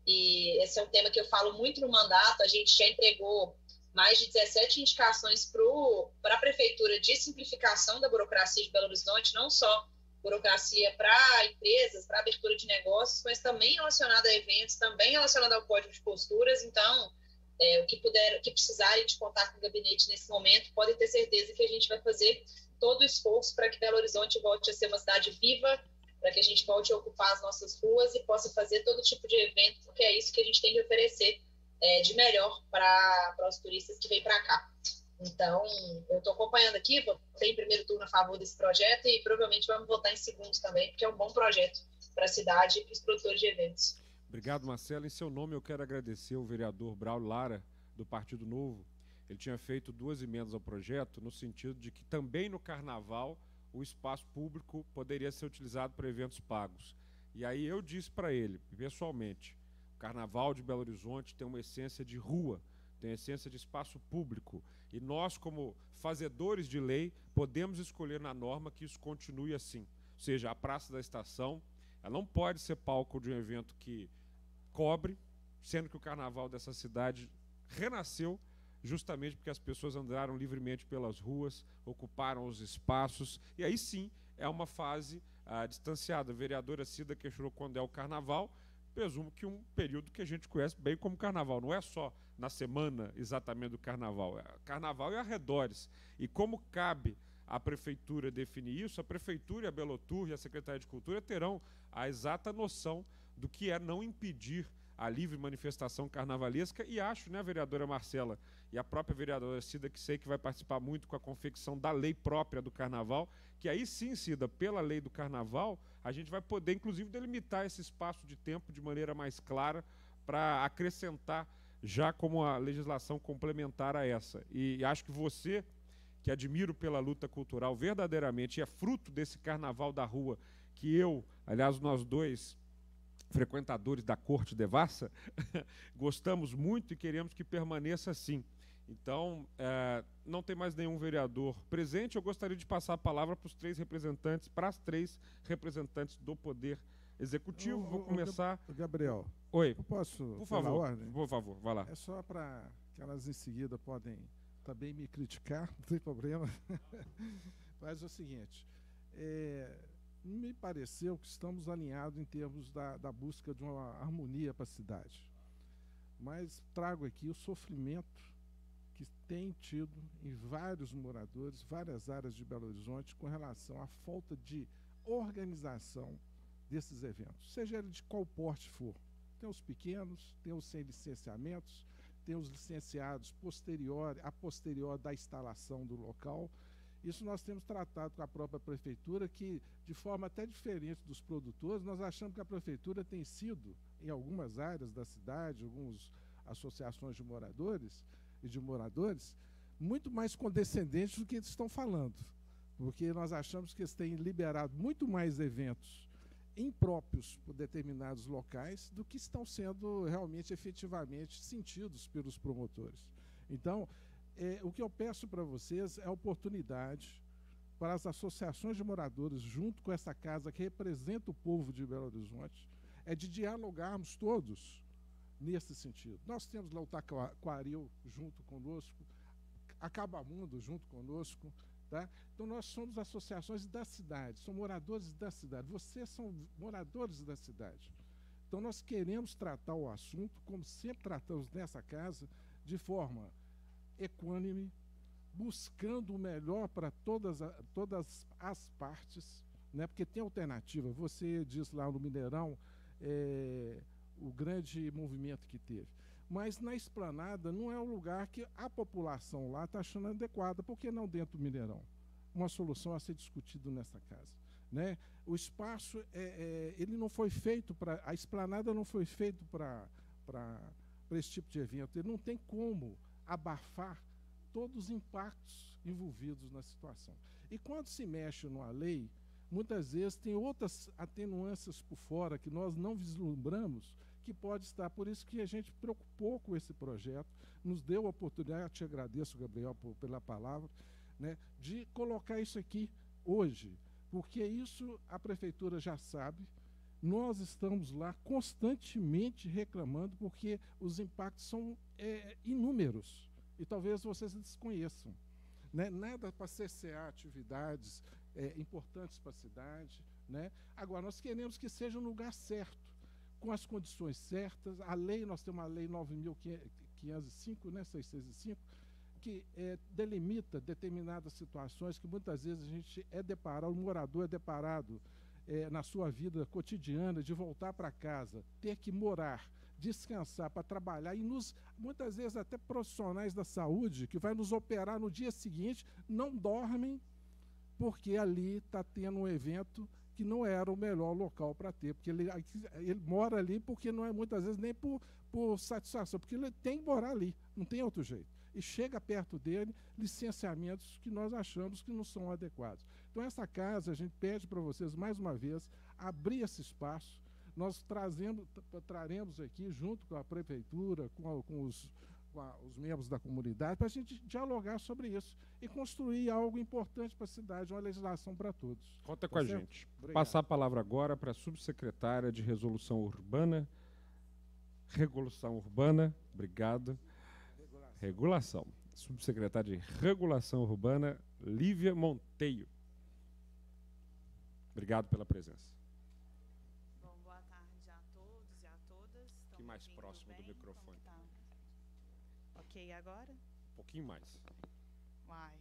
E esse é um tema que eu falo muito no mandato. A gente já entregou mais de dezessete indicações para a Prefeitura de simplificação da burocracia de Belo Horizonte, não só burocracia para empresas, para abertura de negócios, mas também relacionada a eventos, também relacionada ao código de posturas. Então, é, o que puder, o que precisarem de contar com o gabinete nesse momento, podem ter certeza que a gente vai fazer todo o esforço para que Belo Horizonte volte a ser uma cidade viva, para que a gente volte a ocupar as nossas ruas e possa fazer todo tipo de evento, porque é isso que a gente tem de oferecer é, de melhor para os turistas que vêm para cá. Então, eu estou acompanhando aqui, votei em primeiro turno a favor desse projeto e provavelmente vamos votar em segundo também, porque é um bom projeto para a cidade e para os produtores de eventos. Obrigado, Marcela. Em seu nome, eu quero agradecer o vereador Braulio Lara, do Partido Novo. Ele tinha feito duas emendas ao projeto, no sentido de que também no Carnaval o espaço público poderia ser utilizado para eventos pagos. E aí eu disse para ele, pessoalmente, o Carnaval de Belo Horizonte tem uma essência de rua, tem uma essência de espaço público. E nós, como fazedores de lei, podemos escolher na norma que isso continue assim. Ou seja, a Praça da Estação, ela não pode ser palco de um evento que cobre, sendo que o Carnaval dessa cidade renasceu justamente porque as pessoas andaram livremente pelas ruas, ocuparam os espaços, e aí sim é uma fase ah, distanciada. A vereadora Cida questionou quando é o Carnaval, presumo que um período que a gente conhece bem como Carnaval, não é só na semana exatamente do Carnaval, é Carnaval e arredores. E como cabe à Prefeitura definir isso, a Prefeitura, a Belotur e a Secretaria de Cultura terão a exata noção do que é não impedir a livre manifestação carnavalesca, e acho, né, vereadora Marcela, e a própria vereadora Cida, que sei que vai participar muito com a confecção da lei própria do Carnaval, que aí sim, Cida, pela lei do Carnaval, a gente vai poder, inclusive, delimitar esse espaço de tempo de maneira mais clara para acrescentar já como a legislação complementar a essa. E acho que você, que admiro pela luta cultural verdadeiramente, e é fruto desse Carnaval da rua, que eu, aliás, nós dois, frequentadores da Corte Devassa, gostamos muito e queremos que permaneça assim. Então, é, não tem mais nenhum vereador presente. Eu gostaria de passar a palavra para os três representantes, para as três representantes do Poder Executivo. O, Vou o, começar... O Gabriel. Oi. Eu posso... Por favor, ordem? por favor, vai lá. É só para que elas em seguida podem também me criticar, não tem problema. Mas é o seguinte... É, me pareceu que estamos alinhados em termos da, da busca de uma harmonia para a cidade. Mas trago aqui o sofrimento que tem tido em vários moradores, várias áreas de Belo Horizonte, com relação à falta de organização desses eventos, seja ele de qual porte for. Tem os pequenos, tem os sem licenciamentos, tem os licenciados posterior, a posterior da instalação do local. Isso nós temos tratado com a própria prefeitura, que, de forma até diferente dos produtores, nós achamos que a prefeitura tem sido, em algumas áreas da cidade, algumas associações de moradores e de moradores, muito mais condescendentes do que eles estão falando. Porque nós achamos que eles têm liberado muito mais eventos impróprios por determinados locais do que estão sendo realmente, efetivamente, sentidos pelos promotores. Então, é, o que eu peço para vocês é a oportunidade para as associações de moradores, junto com essa casa que representa o povo de Belo Horizonte, é de dialogarmos todos nesse sentido. Nós temos lá o Taquaril junto conosco, Acabamundo junto conosco, tá? Então nós somos associações da cidade, somos moradores da cidade, vocês são moradores da cidade. Então nós queremos tratar o assunto, como sempre tratamos nessa casa, de forma equânime, buscando o melhor para todas, a, todas as partes, né? Porque tem alternativa. Você diz lá no Mineirão é, o grande movimento que teve. Mas na Esplanada não é o lugar que a população lá está achando adequada. Por que não dentro do Mineirão? Uma solução a ser discutida nessa casa, né? O espaço, é, é, ele não foi feito para... A Esplanada não foi feito para esse tipo de evento. Ele não tem como abafar todos os impactos envolvidos na situação. E quando se mexe numa lei, muitas vezes tem outras atenuâncias por fora que nós não vislumbramos, que pode estar. Por isso que a gente preocupou com esse projeto, nos deu a oportunidade, te agradeço, Gabriel, por, pela palavra, né, de colocar isso aqui hoje, porque isso a prefeitura já sabe, nós estamos lá constantemente reclamando, porque os impactos são é, inúmeros, e talvez vocês desconheçam, né? Nada para cercear atividades é, importantes para a cidade, né? Agora, nós queremos que seja no lugar certo, com as condições certas. A lei, nós temos a lei nove mil quinhentos e cinco, né, seiscentos e cinco, que é, delimita determinadas situações que muitas vezes a gente é deparado, o morador é deparado é, na sua vida cotidiana, de voltar para casa, ter que morar, descansar para trabalhar, e nos, muitas vezes até profissionais da saúde que vai nos operar no dia seguinte não dormem porque ali está tendo um evento que não era o melhor local para ter, porque ele, ele mora ali porque não é muitas vezes nem por, por satisfação, porque ele tem que morar ali, não tem outro jeito. E chega perto dele licenciamentos que nós achamos que não são adequados. Então essa casa, a gente pede para vocês, mais uma vez, abrir esse espaço. Nós trazemos, traremos aqui, junto com a prefeitura, com, a, com, os, com a, os membros da comunidade, para a gente dialogar sobre isso e construir algo importante para a cidade, uma legislação para todos. Conta tá com certo? a gente. Obrigado. Passar a palavra agora para a subsecretária de Resolução Urbana. Regulação Urbana, obrigado. Regulação. Regulação. Subsecretária de Regulação Urbana, Lívia Monteiro. Obrigado pela presença. Bom, boa tarde a todos e a todas. Um pouquinho mais próximo do microfone. Tá? Ok, agora? Um pouquinho mais. Uai.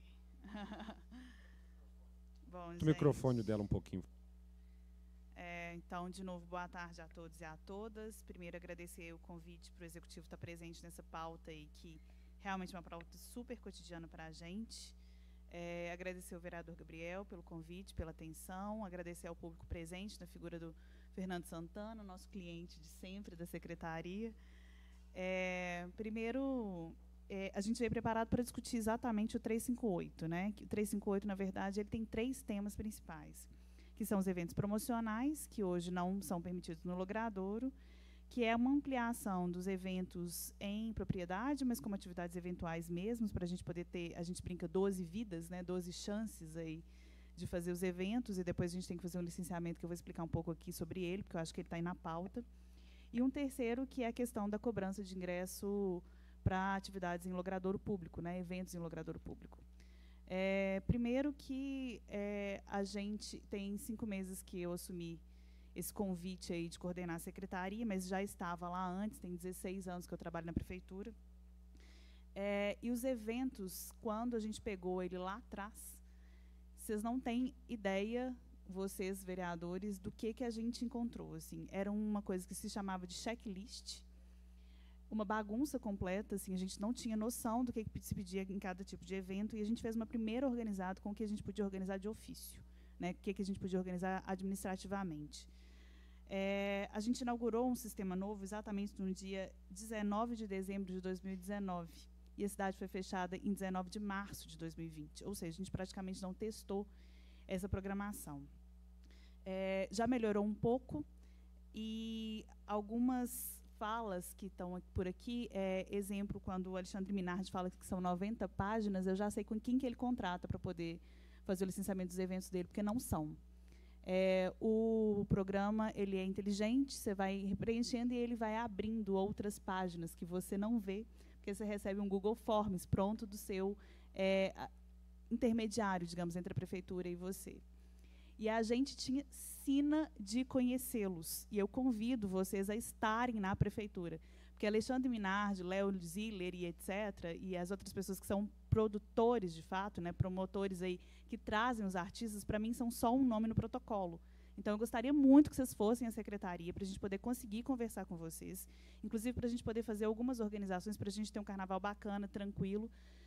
Bom, o microfone dela um pouquinho. É, então, de novo, boa tarde a todos e a todas. Primeiro, agradecer o convite para o Executivo estar presente nessa pauta aí, que realmente é uma pauta super cotidiana para a gente. É, agradecer ao vereador Gabriel pelo convite, pela atenção, agradecer ao público presente, na figura do Fernando Santana, nosso cliente de sempre da Secretaria. É, primeiro, é, a gente veio preparado para discutir exatamente o trezentos e cinquenta e oito, né? Que o trezentos e cinquenta e oito, na verdade, ele tem três temas principais, que são os eventos promocionais, que hoje não são permitidos no logradouro, que é uma ampliação dos eventos em propriedade, mas como atividades eventuais mesmo, para a gente poder ter, a gente brinca, doze vidas, né, doze chances aí de fazer os eventos, e depois a gente tem que fazer um licenciamento, que eu vou explicar um pouco aqui sobre ele, porque eu acho que ele está aí na pauta. E um terceiro, que é a questão da cobrança de ingresso para atividades em logradouro público, né, eventos em logradouro público. É, primeiro que é, a gente tem cinco meses que eu assumi esse convite aí de coordenar a secretaria, mas já estava lá antes, tem dezesseis anos que eu trabalho na prefeitura. É, e os eventos, quando a gente pegou ele lá atrás, vocês não têm ideia, vocês, vereadores, do que, que a gente encontrou. Assim, era uma coisa que se chamava de checklist. uma bagunça completa, assim, a gente não tinha noção do que se pedia em cada tipo de evento, e a gente fez uma primeira organizada com o que a gente podia organizar de ofício, né, o que, que a gente podia organizar administrativamente. É, a gente inaugurou um sistema novo exatamente no dia dezenove de dezembro de dois mil e dezenove, e a cidade foi fechada em dezenove de março de dois mil e vinte, ou seja, a gente praticamente não testou essa programação. É, já melhorou um pouco, e algumas falas que estão por aqui, é, exemplo, quando o Alexandre Minardi fala que são noventa páginas, eu já sei com quem que ele contrata para poder fazer o licenciamento dos eventos dele, porque não são. É, o programa ele é inteligente, você vai preenchendo e ele vai abrindo outras páginas que você não vê, porque você recebe um Google Forms pronto do seu é, intermediário, digamos, entre a prefeitura e você. E a gente tinha sina de conhecê-los. E eu convido vocês a estarem na prefeitura. Porque Alexandre Minardi, Léo Ziller e etcétera, e as outras pessoas que são produtores, de fato, né, promotores aí, que trazem os artistas, para mim, são só um nome no protocolo. Então, eu gostaria muito que vocês fossem à secretaria, para a gente poder conseguir conversar com vocês. Inclusive, para a gente poder fazer algumas organizações, para a gente ter um carnaval bacana, tranquilo.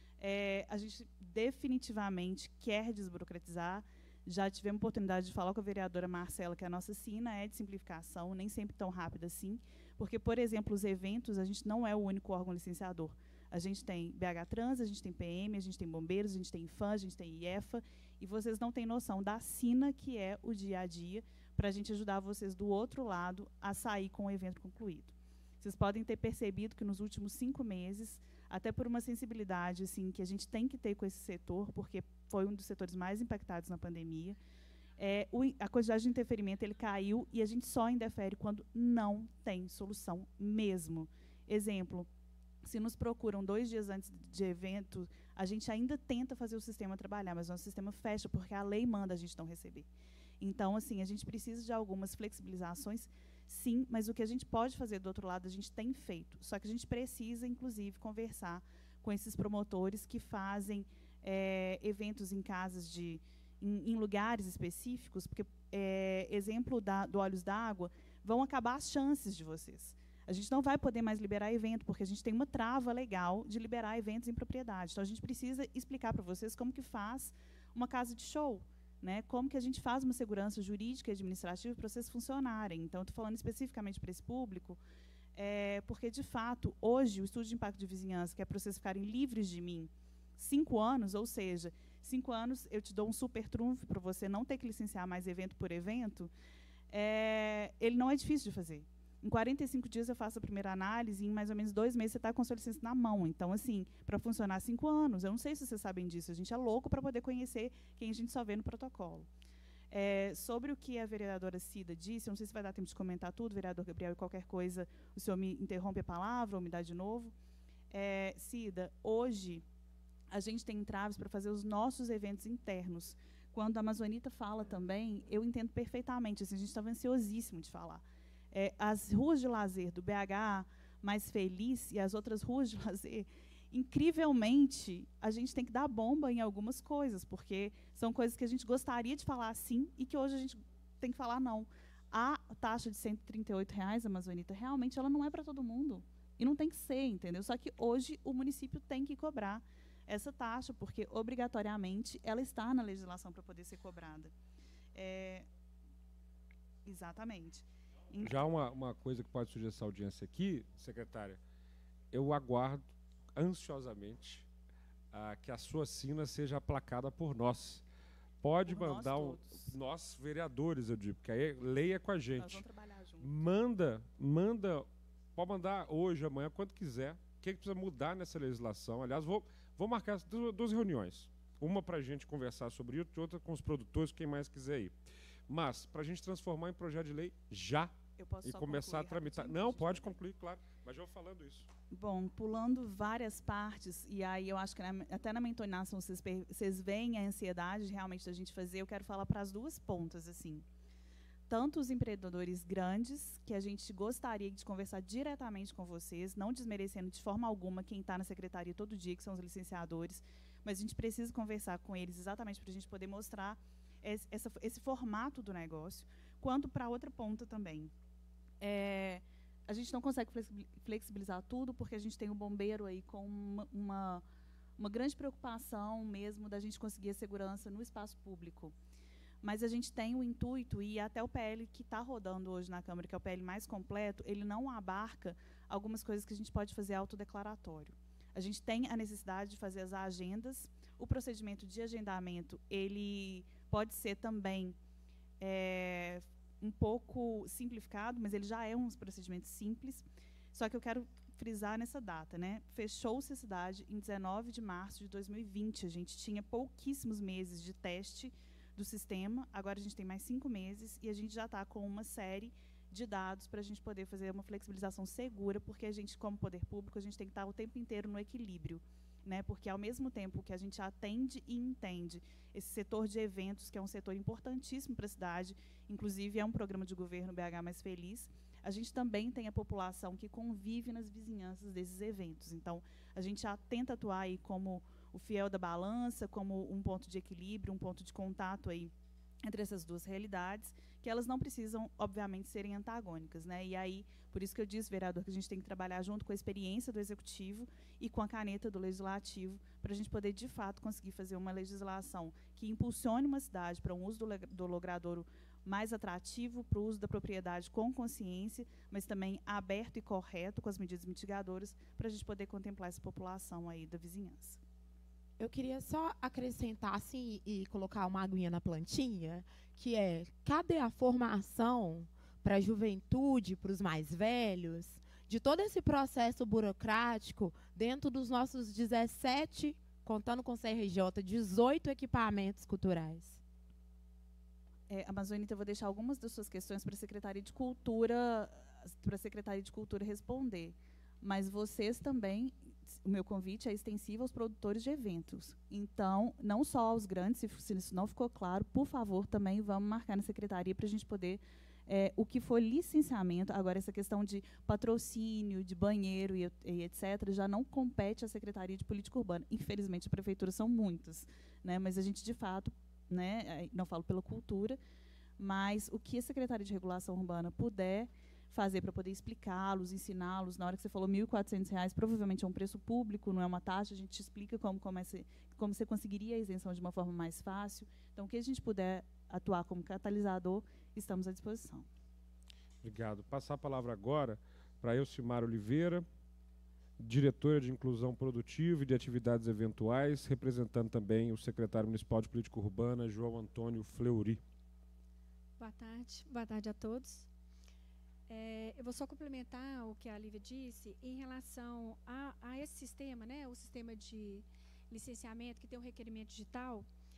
É, a gente definitivamente quer desburocratizar. Já tivemos oportunidade de falar com a vereadora Marcela, que a nossa sina é de simplificação, nem sempre tão rápida assim, porque, por exemplo, os eventos, a gente não é o único órgão licenciador. A gente tem B H Trans, a gente tem P M, a gente tem bombeiros, a gente tem IFAM, a gente tem I E F A, e vocês não têm noção da sina que é o dia a dia, para a gente ajudar vocês do outro lado a sair com o evento concluído. Vocês podem ter percebido que nos últimos cinco meses, até por uma sensibilidade assim, que a gente tem que ter com esse setor, porque foi um dos setores mais impactados na pandemia, é, o, a quantidade de interferimento ele caiu, e a gente só indefere quando não tem solução mesmo. Exemplo, se nos procuram dois dias antes de evento, a gente ainda tenta fazer o sistema trabalhar, mas o nosso sistema fecha porque a lei manda a gente não receber. Então, assim, a gente precisa de algumas flexibilizações, sim, mas o que a gente pode fazer do outro lado, a gente tem feito. Só que a gente precisa, inclusive, conversar com esses promotores que fazem é, eventos em casas de... Em, em lugares específicos, porque, é, exemplo da, do Olhos d'Água, vão acabar as chances de vocês. A gente não vai poder mais liberar evento, porque a gente tem uma trava legal de liberar eventos em propriedade. Então, a gente precisa explicar para vocês como que faz uma casa de show, né? Como que a gente faz uma segurança jurídica e administrativa para vocês funcionarem. Então, estou falando especificamente para esse público, é, porque, de fato, hoje, o estudo de impacto de vizinhança, que é para vocês ficarem livres de mim, cinco anos, ou seja, cinco anos eu te dou um super trunfo para você não ter que licenciar mais evento por evento, é, ele não é difícil de fazer. Em quarenta e cinco dias eu faço a primeira análise, e em mais ou menos dois meses você está com a sua licença na mão. Então, assim, para funcionar cinco anos, eu não sei se vocês sabem disso, a gente é louco para poder conhecer quem a gente só vê no protocolo. É, sobre o que a vereadora Cida disse, eu não sei se vai dar tempo de comentar tudo, vereador Gabriel, e qualquer coisa, o senhor me interrompe a palavra ou me dá de novo. É, Cida, hoje a gente tem entraves para fazer os nossos eventos internos. Quando a Amazonita fala também, eu entendo perfeitamente, assim, a gente estava ansiosíssimo de falar. É, as ruas de lazer do B H Mais Feliz e as outras ruas de lazer, incrivelmente, a gente tem que dar bomba em algumas coisas, porque são coisas que a gente gostaria de falar sim e que hoje a gente tem que falar não. A taxa de cento e trinta e oito reais, Amazonita, realmente ela não é para todo mundo. E não tem que ser, entendeu? Só que hoje o município tem que cobrar essa taxa, porque obrigatoriamente ela está na legislação para poder ser cobrada. É, exatamente. Já uma, uma coisa que pode surgir essa audiência aqui, secretária, eu aguardo ansiosamente ah, que a sua sina seja aplacada por nós. Pode por mandar, nós, um, nós vereadores, eu digo, porque aí leia com a gente. Nós vamos trabalhar junto. Manda, manda, pode mandar hoje, amanhã, quando quiser. O que, que precisa mudar nessa legislação? Aliás, vou, vou marcar duas reuniões. Uma para a gente conversar sobre isso, outra com os produtores, quem mais quiser ir. Mas, para a gente transformar em projeto de lei já. Eu posso e só começar a tramitar. Não, pode concluir, claro. Mas eu vou falando isso. Bom, pulando várias partes, e aí eu acho que na, até na mentonação vocês, vocês veem a ansiedade realmente da gente fazer, eu quero falar para as duas pontas, assim. Tanto os empreendedores grandes, que a gente gostaria de conversar diretamente com vocês, não desmerecendo de forma alguma quem está na secretaria todo dia, que são os licenciadores, mas a gente precisa conversar com eles exatamente para a gente poder mostrar esse, essa, esse formato do negócio, quanto para a outra ponta também. É, a gente não consegue flexibilizar tudo, porque a gente tem o bombeiro aí com uma, uma, uma grande preocupação mesmo da gente conseguir a segurança no espaço público. Mas a gente tem o intuito, e até o P L que está rodando hoje na Câmara, que é o P L mais completo, ele não abarca algumas coisas que a gente pode fazer autodeclaratório. A gente tem a necessidade de fazer as agendas. O procedimento de agendamento, ele pode ser também é, um pouco simplificado, mas ele já é um procedimento simples. Só que eu quero frisar nessa data, né? Fechou-se a cidade em dezenove de março de dois mil e vinte. A gente tinha pouquíssimos meses de teste do sistema, agora a gente tem mais cinco meses e a gente já está com uma série de dados para a gente poder fazer uma flexibilização segura, porque a gente, como poder público, a gente tem que estar o tempo inteiro no equilíbrio, né? Porque ao mesmo tempo que a gente atende e entende esse setor de eventos, que é um setor importantíssimo para a cidade, inclusive é um programa de governo B H Mais Feliz, a gente também tem a população que convive nas vizinhanças desses eventos. Então, a gente já tenta atuar aí como o fiel da balança, como um ponto de equilíbrio, um ponto de contato aí entre essas duas realidades, que elas não precisam, obviamente, serem antagônicas, né? E aí, por isso que eu disse, vereador, que a gente tem que trabalhar junto com a experiência do Executivo e com a caneta do Legislativo, para a gente poder, de fato, conseguir fazer uma legislação que impulsione uma cidade para um uso do, do logradouro mais atrativo, para o uso da propriedade com consciência, mas também aberto e correto, com as medidas mitigadoras, para a gente poder contemplar essa população aí da vizinhança. Eu queria só acrescentar assim e colocar uma aguinha na plantinha, que é: cadê a formação para a juventude, para os mais velhos, de todo esse processo burocrático dentro dos nossos dezessete, contando com o C R J, dezoito equipamentos culturais? É, Amazonita, eu vou deixar algumas das suas questões para a Secretaria de Cultura, para a Secretaria de Cultura responder. Mas vocês também, o meu convite é extensivo aos produtores de eventos. Então, não só aos grandes, se, se isso não ficou claro, por favor, também vamos marcar na secretaria para a gente poder, é, o que for licenciamento, agora essa questão de patrocínio, de banheiro e, e etcétera, já não compete à Secretaria de Política Urbana. Infelizmente, a prefeitura são muitas, né? Mas a gente, de fato, né, não falo pela cultura, mas o que a Secretaria de Regulação Urbana puder fazer para poder explicá-los, ensiná-los. Na hora que você falou mil e quatrocentos reais, provavelmente é um preço público, não é uma taxa, a gente te explica como, como, é se, como você conseguiria a isenção de uma forma mais fácil. Então, o que a gente puder atuar como catalisador, estamos à disposição. Obrigado. Passar a palavra agora para Elcimara Oliveira, diretora de Inclusão Produtiva e de Atividades Eventuais, representando também o secretário municipal de Política Urbana, João Antônio Fleury. Boa tarde. Boa tarde a todos. É, eu vou só complementar o que a Lívia disse em relação a, a esse sistema, né, o sistema de licenciamento que tem um requerimento digital.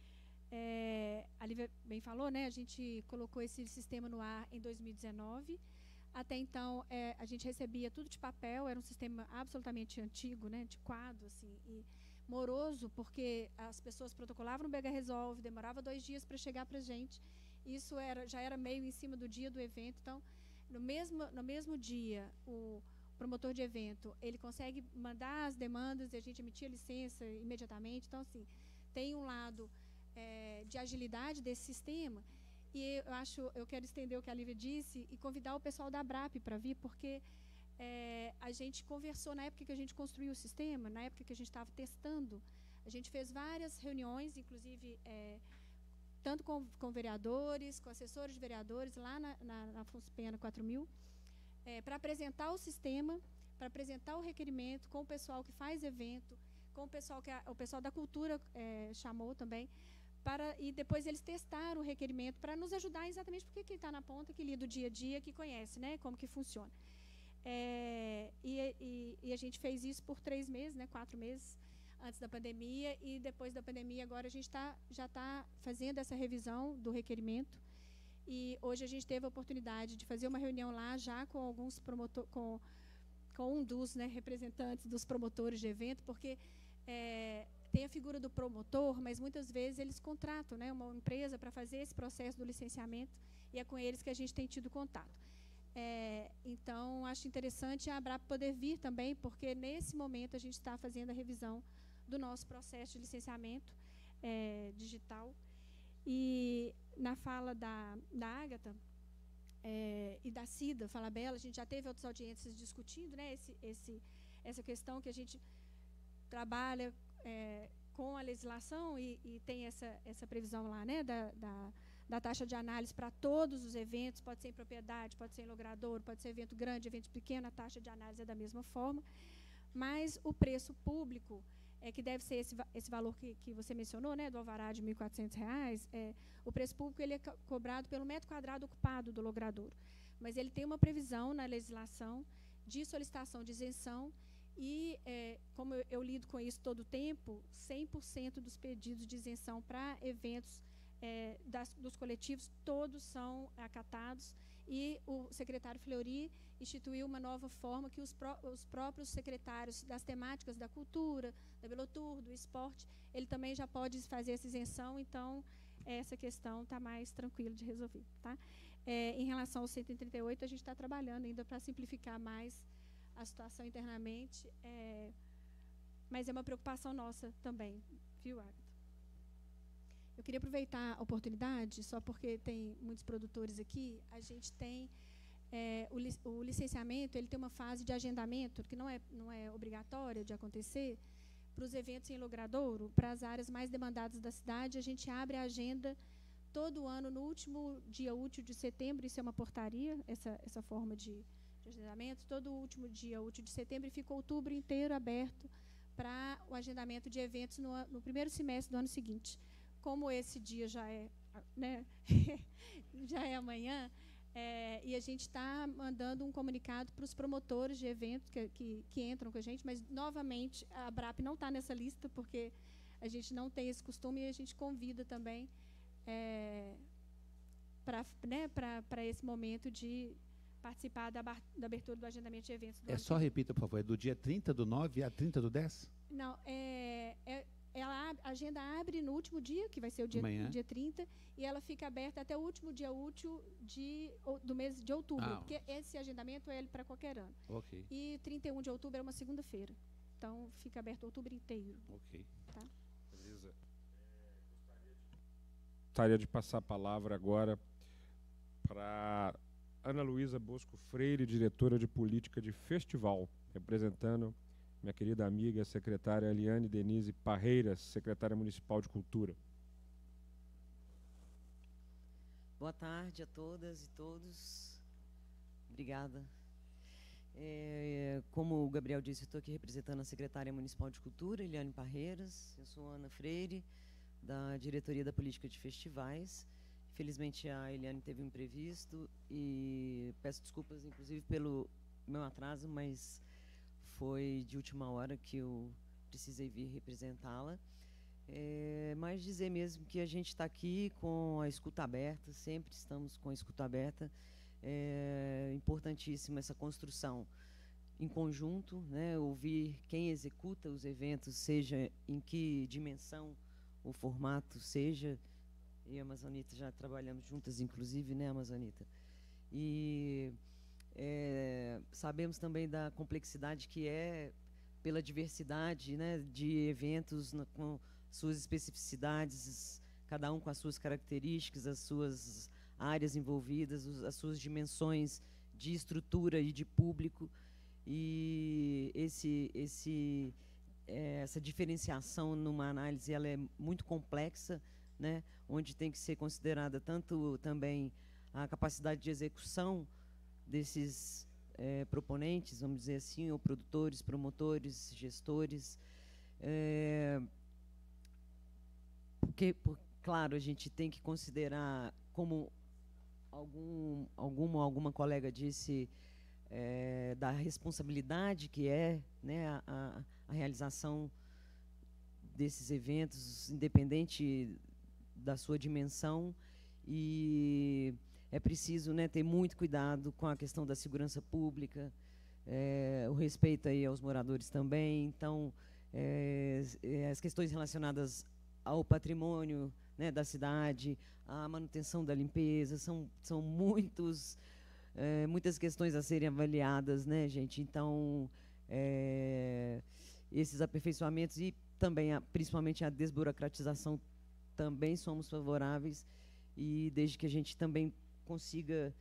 É, a Lívia bem falou, né, a gente colocou esse sistema no ar em dois mil e dezenove. Até então, é, a gente recebia tudo de papel, era um sistema absolutamente antigo, né, antiquado, assim, e moroso, porque as pessoas protocolavam no B H Resolve, demorava dois dias para chegar para a gente. Isso era, já era meio em cima do dia do evento, então No mesmo, no mesmo dia, o promotor de evento, ele consegue mandar as demandas e a gente emitir a licença imediatamente. Então, assim, tem um lado é, de agilidade desse sistema. E eu acho, eu quero estender o que a Lívia disse e convidar o pessoal da ABRAP para vir, porque é, a gente conversou na época que a gente construiu o sistema, na época que a gente estava testando. A gente fez várias reuniões, inclusive é, tanto com, com vereadores, com assessores de vereadores, lá na, na, na Afonso Pena quatro mil, é, para apresentar o sistema, para apresentar o requerimento com o pessoal que faz evento, com o pessoal que a, o pessoal da cultura é, chamou também, para, e depois eles testaram o requerimento para nos ajudar exatamente porque quem está na ponta, que lida do dia a dia, que conhece, né, como que funciona. É, e, e, e a gente fez isso por três meses, né, quatro meses, antes da pandemia, e depois da pandemia agora a gente tá, já está fazendo essa revisão do requerimento, e hoje a gente teve a oportunidade de fazer uma reunião lá já com alguns promotores, com, com um dos, né, representantes dos promotores de evento, porque é, tem a figura do promotor, mas muitas vezes eles contratam, né, uma empresa para fazer esse processo do licenciamento, e é com eles que a gente tem tido contato. É, então, acho interessante a ABRAP poder vir também, porque nesse momento a gente está fazendo a revisão do nosso processo de licenciamento é, digital. E na fala da, da Ágata, é, e da CIDA, Falabella, a gente já teve outras audiências discutindo, né, esse, esse, essa questão que a gente trabalha é, com a legislação e, e tem essa, essa previsão lá, né, da, da, da taxa de análise para todos os eventos, pode ser em propriedade, pode ser em logrador, pode ser evento grande, evento pequeno, a taxa de análise é da mesma forma, mas o preço público é que deve ser esse, esse valor que, que você mencionou, né, do alvará de mil e quatrocentos reais, é, o preço público ele é co cobrado pelo metro quadrado ocupado do logradouro, mas ele tem uma previsão na legislação de solicitação de isenção e, é, como eu, eu lido com isso todo o tempo, cem por cento dos pedidos de isenção para eventos é, das, dos coletivos, todos são acatados, e o secretário Fleury instituiu uma nova forma que os, pró os próprios secretários das temáticas da cultura, da Belotur, do esporte, ele também já pode fazer essa isenção, então essa questão está mais tranquila de resolver. Tá? É, em relação ao cento e trinta e oito, a gente está trabalhando ainda para simplificar mais a situação internamente, é, mas é uma preocupação nossa também, viu, Agatha? Eu queria aproveitar a oportunidade, só porque tem muitos produtores aqui, a gente tem é, o, lic o licenciamento, ele tem uma fase de agendamento, que não é, não é obrigatória de acontecer, para os eventos em logradouro, para as áreas mais demandadas da cidade, a gente abre a agenda todo ano, no último dia útil de setembro, isso é uma portaria, essa, essa forma de, de agendamento, todo último dia útil de setembro, e fica outubro inteiro aberto para o agendamento de eventos no, no primeiro semestre do ano seguinte. Como esse dia já é, né, já é amanhã, é, e a gente está mandando um comunicado para os promotores de eventos que, que, que entram com a gente, mas, novamente, a ABRAP não está nessa lista, porque a gente não tem esse costume, e a gente convida também é, para, né, para esse momento de participar da, da abertura do agendamento de eventos. Do é só, repita, por favor, é do dia trinta do nove a trinta do dez? Não, é... é ela, a agenda abre no último dia, que vai ser o dia, o dia trinta, e ela fica aberta até o último dia útil de, do mês de outubro, ah, porque esse agendamento é para qualquer ano. Okay. E trinta e um de outubro é uma segunda-feira. Então, fica aberto outubro inteiro. Ok. Tá? Beleza. Gostaria de passar a palavra agora para Ana Luísa Bosco Freire, diretora de política de festival, representando minha querida amiga, secretária Eliane Denise Parreiras, secretária municipal de cultura. Boa tarde a todas e todos. Obrigada. É, como o Gabriel disse, eu estou aqui representando a secretária municipal de cultura, Eliane Parreiras. Eu sou Ana Freire, da diretoria da política de festivais. Infelizmente, a Eliane teve um imprevisto e peço desculpas, inclusive, pelo meu atraso, mas foi de última hora que eu precisei vir representá-la. É, mas dizer mesmo que a gente está aqui com a escuta aberta, sempre estamos com a escuta aberta. É importantíssima essa construção em conjunto, né, ouvir quem executa os eventos, seja em que dimensão o formato seja. Eu e a Amazonita já trabalhamos juntas, inclusive, né, Amazonita? E É, sabemos também da complexidade que é pela diversidade, né, de eventos na, com suas especificidades, cada um com as suas características, as suas áreas envolvidas, os, as suas dimensões de estrutura e de público, e esse, esse, é, essa diferenciação numa análise ela é muito complexa, né, onde tem que ser considerada tanto também a capacidade de execução desses é, proponentes, vamos dizer assim, ou produtores, promotores, gestores, é, porque, por, claro, a gente tem que considerar, como algum, alguma, alguma colega disse, é, da responsabilidade que é, né, a, a, a realização desses eventos, independente da sua dimensão, e é preciso, né, ter muito cuidado com a questão da segurança pública, é, o respeito aí aos moradores também. Então, é, as questões relacionadas ao patrimônio, né, da cidade, a manutenção da limpeza, são, são muitos, é, muitas questões a serem avaliadas, né, gente? Então, é, esses aperfeiçoamentos e também, a, principalmente, a desburocratização também somos favoráveis, e desde que a gente também consiga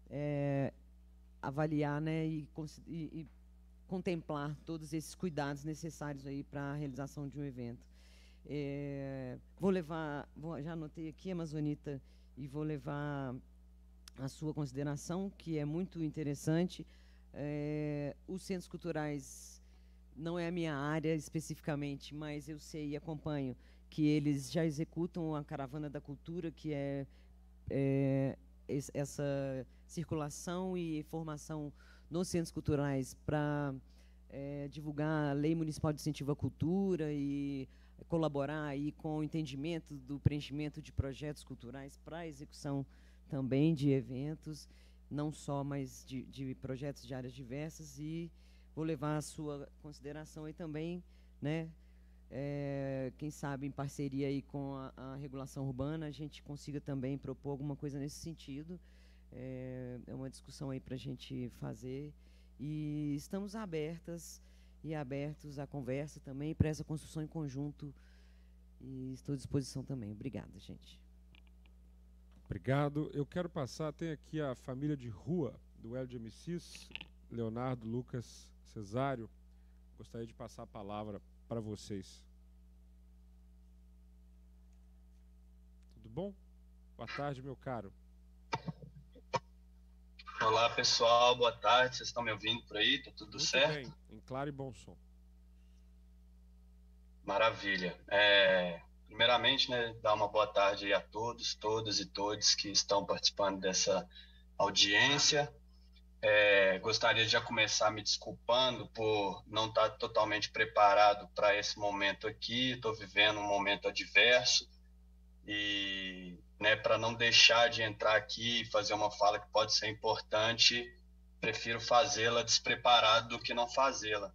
é, avaliar, né, e, e, e contemplar todos esses cuidados necessários aí para a realização de um evento. É, vou levar, vou, já anotei aqui, Amazonita, e vou levar a sua consideração, que é muito interessante. É, os centros culturais não é a minha área especificamente, mas eu sei e acompanho que eles já executam a Caravana da Cultura, que é, é essa circulação e formação nos centros culturais para é, divulgar a Lei Municipal de Incentivo à Cultura e colaborar aí com o entendimento do preenchimento de projetos culturais para a execução também de eventos, não só, mas de, de projetos de áreas diversas. E vou levar a sua consideração aí também, né, é, quem sabe em parceria aí com a, a regulação urbana, a gente consiga também propor alguma coisa nesse sentido. É, é uma discussão aí para a gente fazer, e estamos abertas e abertos à conversa também para essa construção em conjunto, e estou à disposição também. Obrigada, gente. Obrigado. Eu quero passar, tem aqui a família de rua do L de M Cs, Leonardo, Lucas, Cesário. Gostaria de passar a palavra para vocês. Tudo bom? Boa tarde, meu caro. Olá, pessoal. Boa tarde. Vocês estão me ouvindo por aí? Tá tudo Muito certo? bem, em claro e bom som. Maravilha. É, primeiramente, né, dar uma boa tarde aí a todos, todas e todos que estão participando dessa audiência. É, gostaria de já começar me desculpando por não estar totalmente preparado para esse momento aqui. Estou vivendo um momento adverso e, né, para não deixar de entrar aqui e fazer uma fala que pode ser importante, prefiro fazê-la despreparado do que não fazê-la.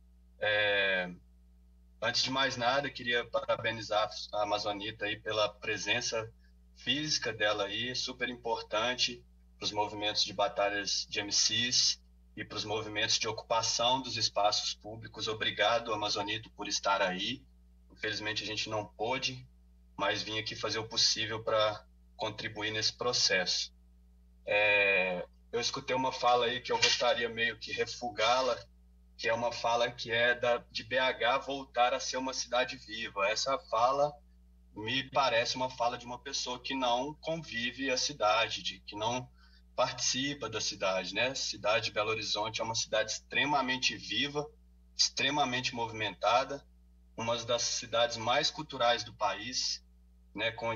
É, antes de mais nada, queria parabenizar a Amazonita aí pela presença física dela aí, super importante para os movimentos de batalhas de M Cs e para os movimentos de ocupação dos espaços públicos. Obrigado, Amazonita, por estar aí. Infelizmente a gente não pôde, mas vim aqui fazer o possível para contribuir nesse processo. É, eu escutei uma fala aí que eu gostaria meio que refugá-la, que é uma fala que é da, de B H voltar a ser uma cidade viva. Essa fala me parece uma fala de uma pessoa que não convive a cidade, de, que não participa da cidade, né? A cidade de Belo Horizonte é uma cidade extremamente viva, extremamente movimentada, uma das cidades mais culturais do país, né? Com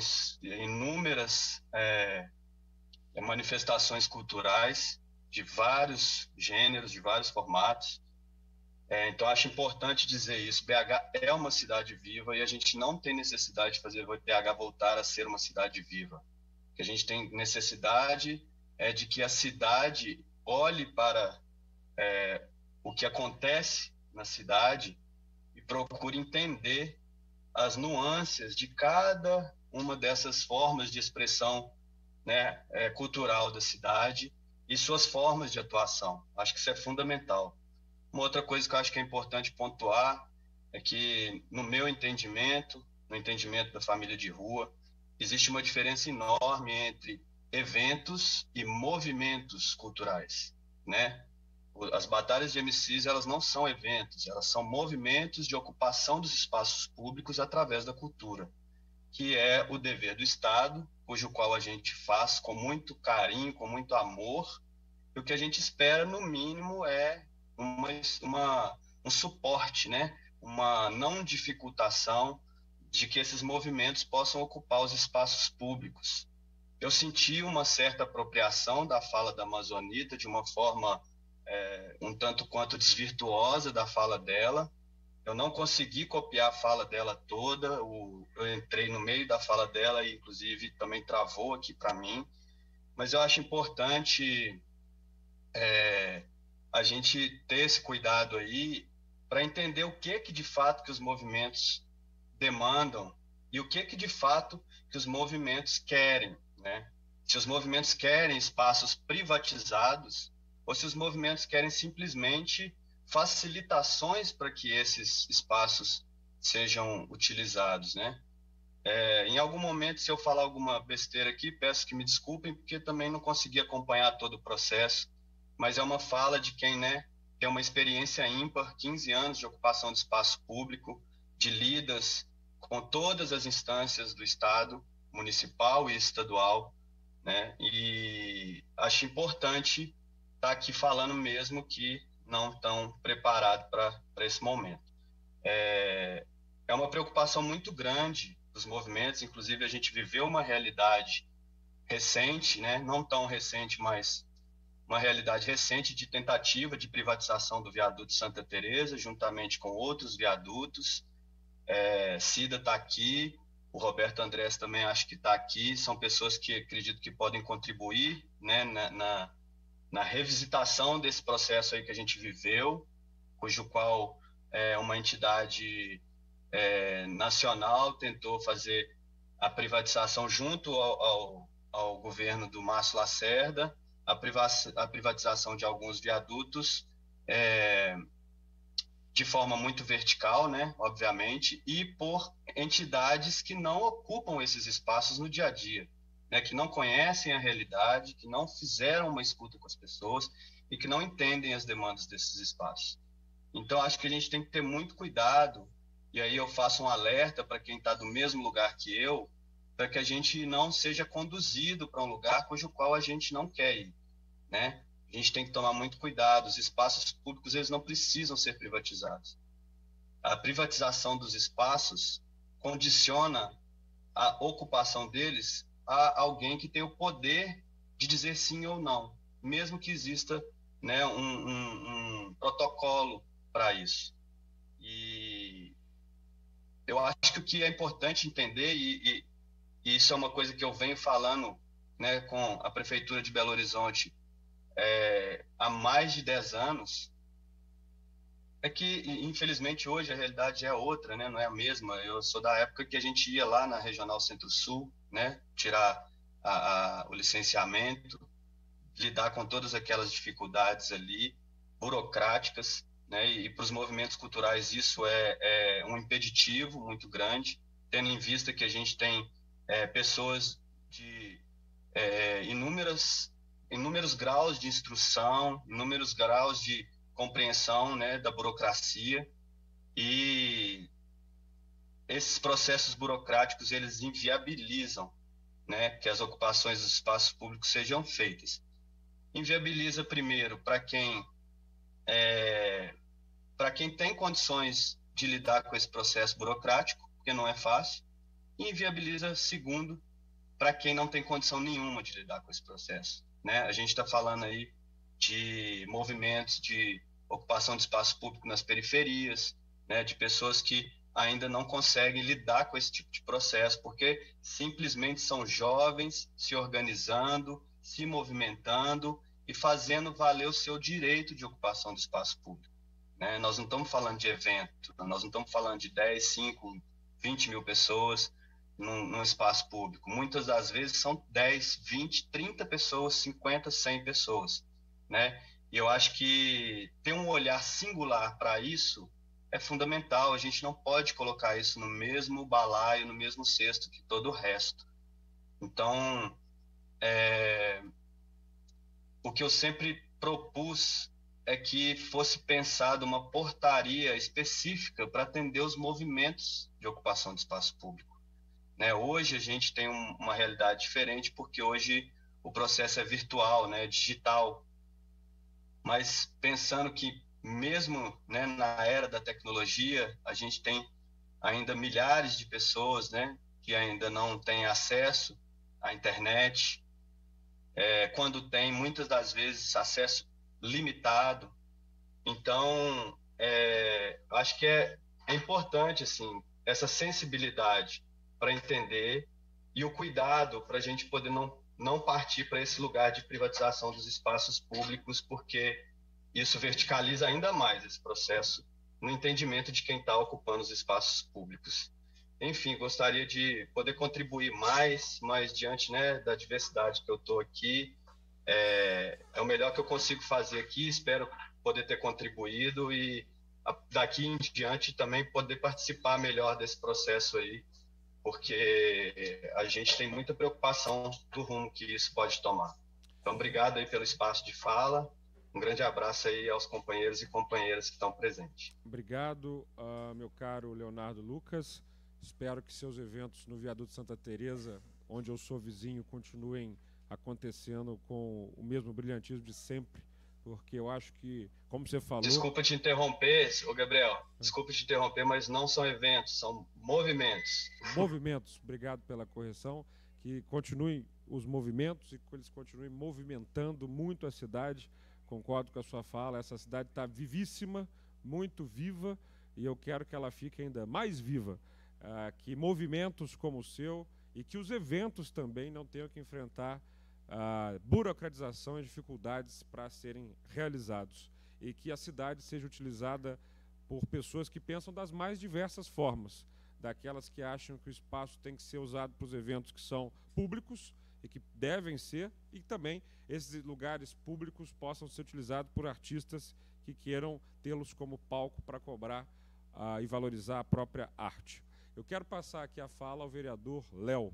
inúmeras é, manifestações culturais de vários gêneros, de vários formatos. É, então, acho importante dizer isso. B H é uma cidade viva e a gente não tem necessidade de fazer B H voltar a ser uma cidade viva. O que a gente tem necessidade é de que a cidade olhe para é, o que acontece na cidade e procure entender as nuances de cada uma dessas formas de expressão, né, é, cultural da cidade e suas formas de atuação. Acho que isso é fundamental. Uma outra coisa que eu acho que é importante pontuar é que, no meu entendimento, no entendimento da família de rua, existe uma diferença enorme entre eventos e movimentos culturais, né? As batalhas de M Cs, elas não são eventos, elas são movimentos de ocupação dos espaços públicos através da cultura, que é o dever do Estado, cujo qual a gente faz com muito carinho, com muito amor, e o que a gente espera, no mínimo, é uma, uma, um suporte, né? Uma não dificultação de que esses movimentos possam ocupar os espaços públicos. Eu senti uma certa apropriação da fala da Amazonita, de uma forma é, um tanto quanto desvirtuosa da fala dela. Eu não consegui copiar a fala dela toda, o, eu entrei no meio da fala dela e, inclusive, também travou aqui para mim. Mas eu acho importante é, a gente ter esse cuidado aí para entender o que que de fato que os movimentos demandam e o que que de fato que os movimentos querem, né? Se os movimentos querem espaços privatizados ou se os movimentos querem simplesmente facilitações para que esses espaços sejam utilizados, né? É, em algum momento, se eu falar alguma besteira aqui, peço que me desculpem, porque também não consegui acompanhar todo o processo, mas é uma fala de quem, né, tem uma experiência ímpar, quinze anos de ocupação de espaço público, de lidas com todas as instâncias do Estado, municipal e estadual, né, e acho importante estar aqui falando mesmo que não estão preparados para esse momento. É, é uma preocupação muito grande dos movimentos, inclusive a gente viveu uma realidade recente, né, não tão recente, mas uma realidade recente de tentativa de privatização do viaduto Santa Teresa, juntamente com outros viadutos. É, Cida está aqui, o Roberto Andrés também acho que está aqui, são pessoas que acredito que podem contribuir, né, na, na, na revisitação desse processo aí que a gente viveu, cujo qual é, uma entidade é, nacional tentou fazer a privatização junto ao, ao, ao governo do Márcio Lacerda, a, priva a privatização de alguns viadutos é, de forma muito vertical, né, obviamente, e por entidades que não ocupam esses espaços no dia a dia, né, que não conhecem a realidade, que não fizeram uma escuta com as pessoas e que não entendem as demandas desses espaços. Então, acho que a gente tem que ter muito cuidado, e aí eu faço um alerta para quem está do mesmo lugar que eu, para que a gente não seja conduzido para um lugar cujo qual a gente não quer ir, né? A gente tem que tomar muito cuidado, os espaços públicos eles não precisam ser privatizados. A privatização dos espaços condiciona a ocupação deles a alguém que tem o poder de dizer sim ou não, mesmo que exista, né, um, um, um protocolo para isso. E eu acho que o que é importante entender, e, e, e isso é uma coisa que eu venho falando, né, com a Prefeitura de Belo Horizonte é, há mais de dez anos, é que, infelizmente, hoje a realidade é outra, né, não é a mesma. Eu sou da época que a gente ia lá na Regional Centro-Sul, né, tirar a, a, o licenciamento, lidar com todas aquelas dificuldades ali, burocráticas, né, e para os movimentos culturais isso é, é um impeditivo muito grande, tendo em vista que a gente tem é, pessoas de é, inúmeras, inúmeros graus de instrução, inúmeros graus de compreensão, né, da burocracia, e esses processos burocráticos eles inviabilizam, né, que as ocupações dos espaços públicos sejam feitas. Inviabiliza primeiro para quem é, para quem tem condições de lidar com esse processo burocrático, porque não é fácil, e inviabiliza, segundo, para quem não tem condição nenhuma de lidar com esse processo, né? A gente está falando aí de movimentos de ocupação de espaço público nas periferias, né, de pessoas que ainda não conseguem lidar com esse tipo de processo, porque simplesmente são jovens se organizando, se movimentando e fazendo valer o seu direito de ocupação do espaço público, né? Nós não estamos falando de evento, nós não estamos falando de dez, cinco, vinte mil pessoas num, num espaço público. Muitas das vezes são dez, vinte, trinta pessoas, cinquenta, cem pessoas, né? E eu acho que ter um olhar singular para isso é fundamental. A gente não pode colocar isso no mesmo balaio, no mesmo cesto que todo o resto. Então, é... o que eu sempre propus é que fosse pensada uma portaria específica para atender os movimentos de ocupação de espaço público, né? Hoje a gente tem um, uma realidade diferente, porque hoje o processo é virtual, né, digital, mas pensando que mesmo, né, na era da tecnologia, a gente tem ainda milhares de pessoas, né, que ainda não têm acesso à internet, é, quando tem, muitas das vezes, acesso limitado. Então, é, acho que é, é importante, assim, essa sensibilidade para entender e o cuidado para a gente poder não, não partir para esse lugar de privatização dos espaços públicos, porque isso verticaliza ainda mais esse processo no entendimento de quem está ocupando os espaços públicos. Enfim, gostaria de poder contribuir mais, mas diante, né, da diversidade que eu estou aqui, é, é o melhor que eu consigo fazer aqui. Espero poder ter contribuído e daqui em diante também poder participar melhor desse processo aí, porque a gente tem muita preocupação do rumo que isso pode tomar. Então, obrigado aí pelo espaço de fala. Um grande abraço aí aos companheiros e companheiras que estão presentes. Obrigado, uh, meu caro Leonardo Lucas. Espero que seus eventos no Viaduto Santa Teresa, onde eu sou vizinho, continuem acontecendo com o mesmo brilhantismo de sempre, porque eu acho que, como você falou... Desculpa te interromper, ô Gabriel, desculpa te interromper, mas não são eventos, são movimentos. Movimentos, obrigado pela correção, que continuem os movimentos e que eles continuem movimentando muito a cidade. Concordo com a sua fala, essa cidade está vivíssima, muito viva, e eu quero que ela fique ainda mais viva, uh, que movimentos como o seu e que os eventos também não tenham que enfrentar a burocratização e dificuldades para serem realizados, e que a cidade seja utilizada por pessoas que pensam das mais diversas formas, daquelas que acham que o espaço tem que ser usado para os eventos que são públicos e que devem ser, e também esses lugares públicos possam ser utilizados por artistas que queiram tê-los como palco para cobrar uh, e valorizar a própria arte. Eu quero passar aqui a fala ao vereador Léo.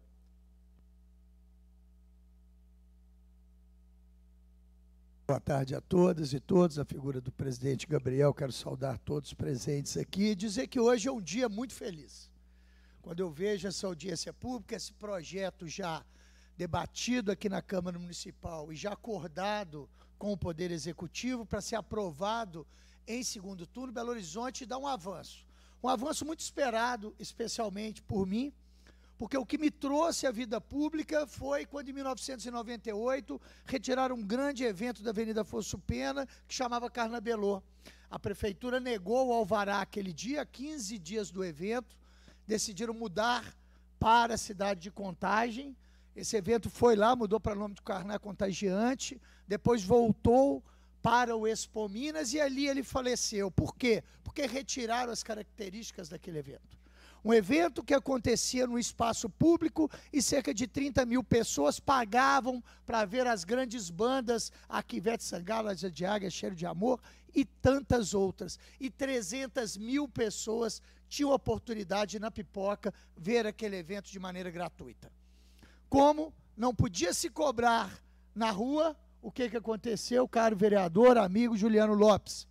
Boa tarde a todas e todos, a figura do presidente Gabriel, quero saudar todos os presentes aqui e dizer que hoje é um dia muito feliz. Quando eu vejo essa audiência pública, esse projeto já debatido aqui na Câmara Municipal e já acordado com o Poder Executivo para ser aprovado em segundo turno, Belo Horizonte dá um avanço. Um avanço muito esperado, especialmente por mim, porque o que me trouxe à vida pública foi quando, em mil novecentos e noventa e oito, retiraram um grande evento da Avenida Afonso Pena, que chamava Carnabelô. A prefeitura negou o alvará aquele dia, quinze dias do evento, decidiram mudar para a cidade de Contagem. Esse evento foi lá, mudou para o nome de Carná Contagiante, depois voltou para o Expo Minas e ali ele faleceu. Por quê? Porque retiraram as características daquele evento. Um evento que acontecia no espaço público e cerca de trinta mil pessoas pagavam para ver as grandes bandas, aqui Ivete Sangalo, Asa de Águia, Cheiro de Amor e tantas outras. E trezentas mil pessoas tinham oportunidade na Pipoca ver aquele evento de maneira gratuita. Como não podia se cobrar na rua, o que, que aconteceu, caro vereador, amigo Juliano Lopes?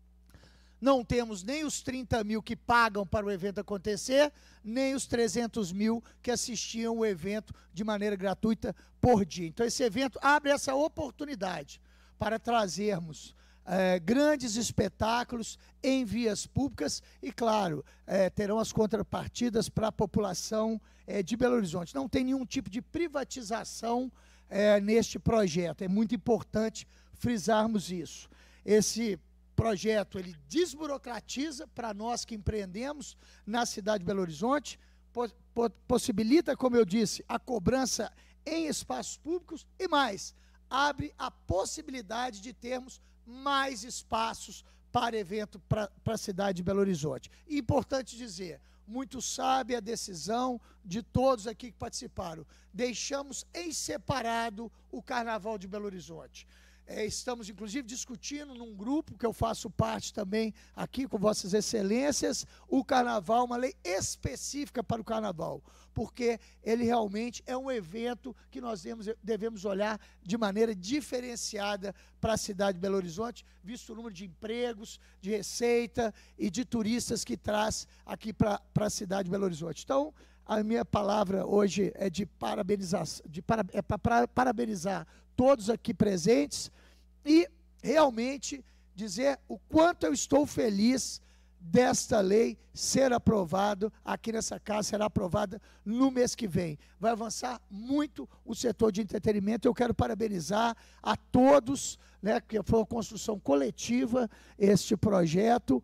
Não temos nem os trinta mil que pagam para o evento acontecer, nem os trezentos mil que assistiam o evento de maneira gratuita por dia. Então, esse evento abre essa oportunidade para trazermos eh, grandes espetáculos em vias públicas e, claro, eh, terão as contrapartidas para a população eh, de Belo Horizonte. Não tem nenhum tipo de privatização eh, neste projeto. É muito importante frisarmos isso. Esse projeto, ele desburocratiza para nós que empreendemos na cidade de Belo Horizonte, po po possibilita, como eu disse, a cobrança em espaços públicos e mais, abre a possibilidade de termos mais espaços para evento para a cidade de Belo Horizonte. E importante dizer, muito sabe a decisão de todos aqui que participaram. Deixamos em separado o Carnaval de Belo Horizonte. É, estamos, inclusive, discutindo num grupo que eu faço parte também aqui com vossas excelências, o Carnaval, uma lei específica para o Carnaval, porque ele realmente é um evento que nós devemos, devemos olhar de maneira diferenciada para a cidade de Belo Horizonte, visto o número de empregos, de receita e de turistas que traz aqui para a cidade de Belo Horizonte. Então, a minha palavra hoje é de parabenizar, de para, é para parabenizar todos aqui presentes e realmente dizer o quanto eu estou feliz desta lei ser aprovado aqui nessa casa, será aprovada no mês que vem. Vai avançar muito o setor de entretenimento. Eu quero parabenizar a todos, né, que foi uma construção coletiva este projeto,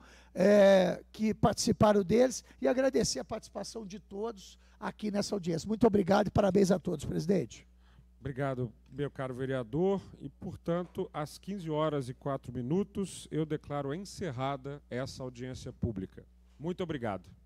é, que participaram deles, e agradecer a participação de todos aqui nessa audiência. Muito obrigado e parabéns a todos, presidente. Obrigado, meu caro vereador. E, portanto, às quinze horas e quatro minutos, eu declaro encerrada essa audiência pública. Muito obrigado.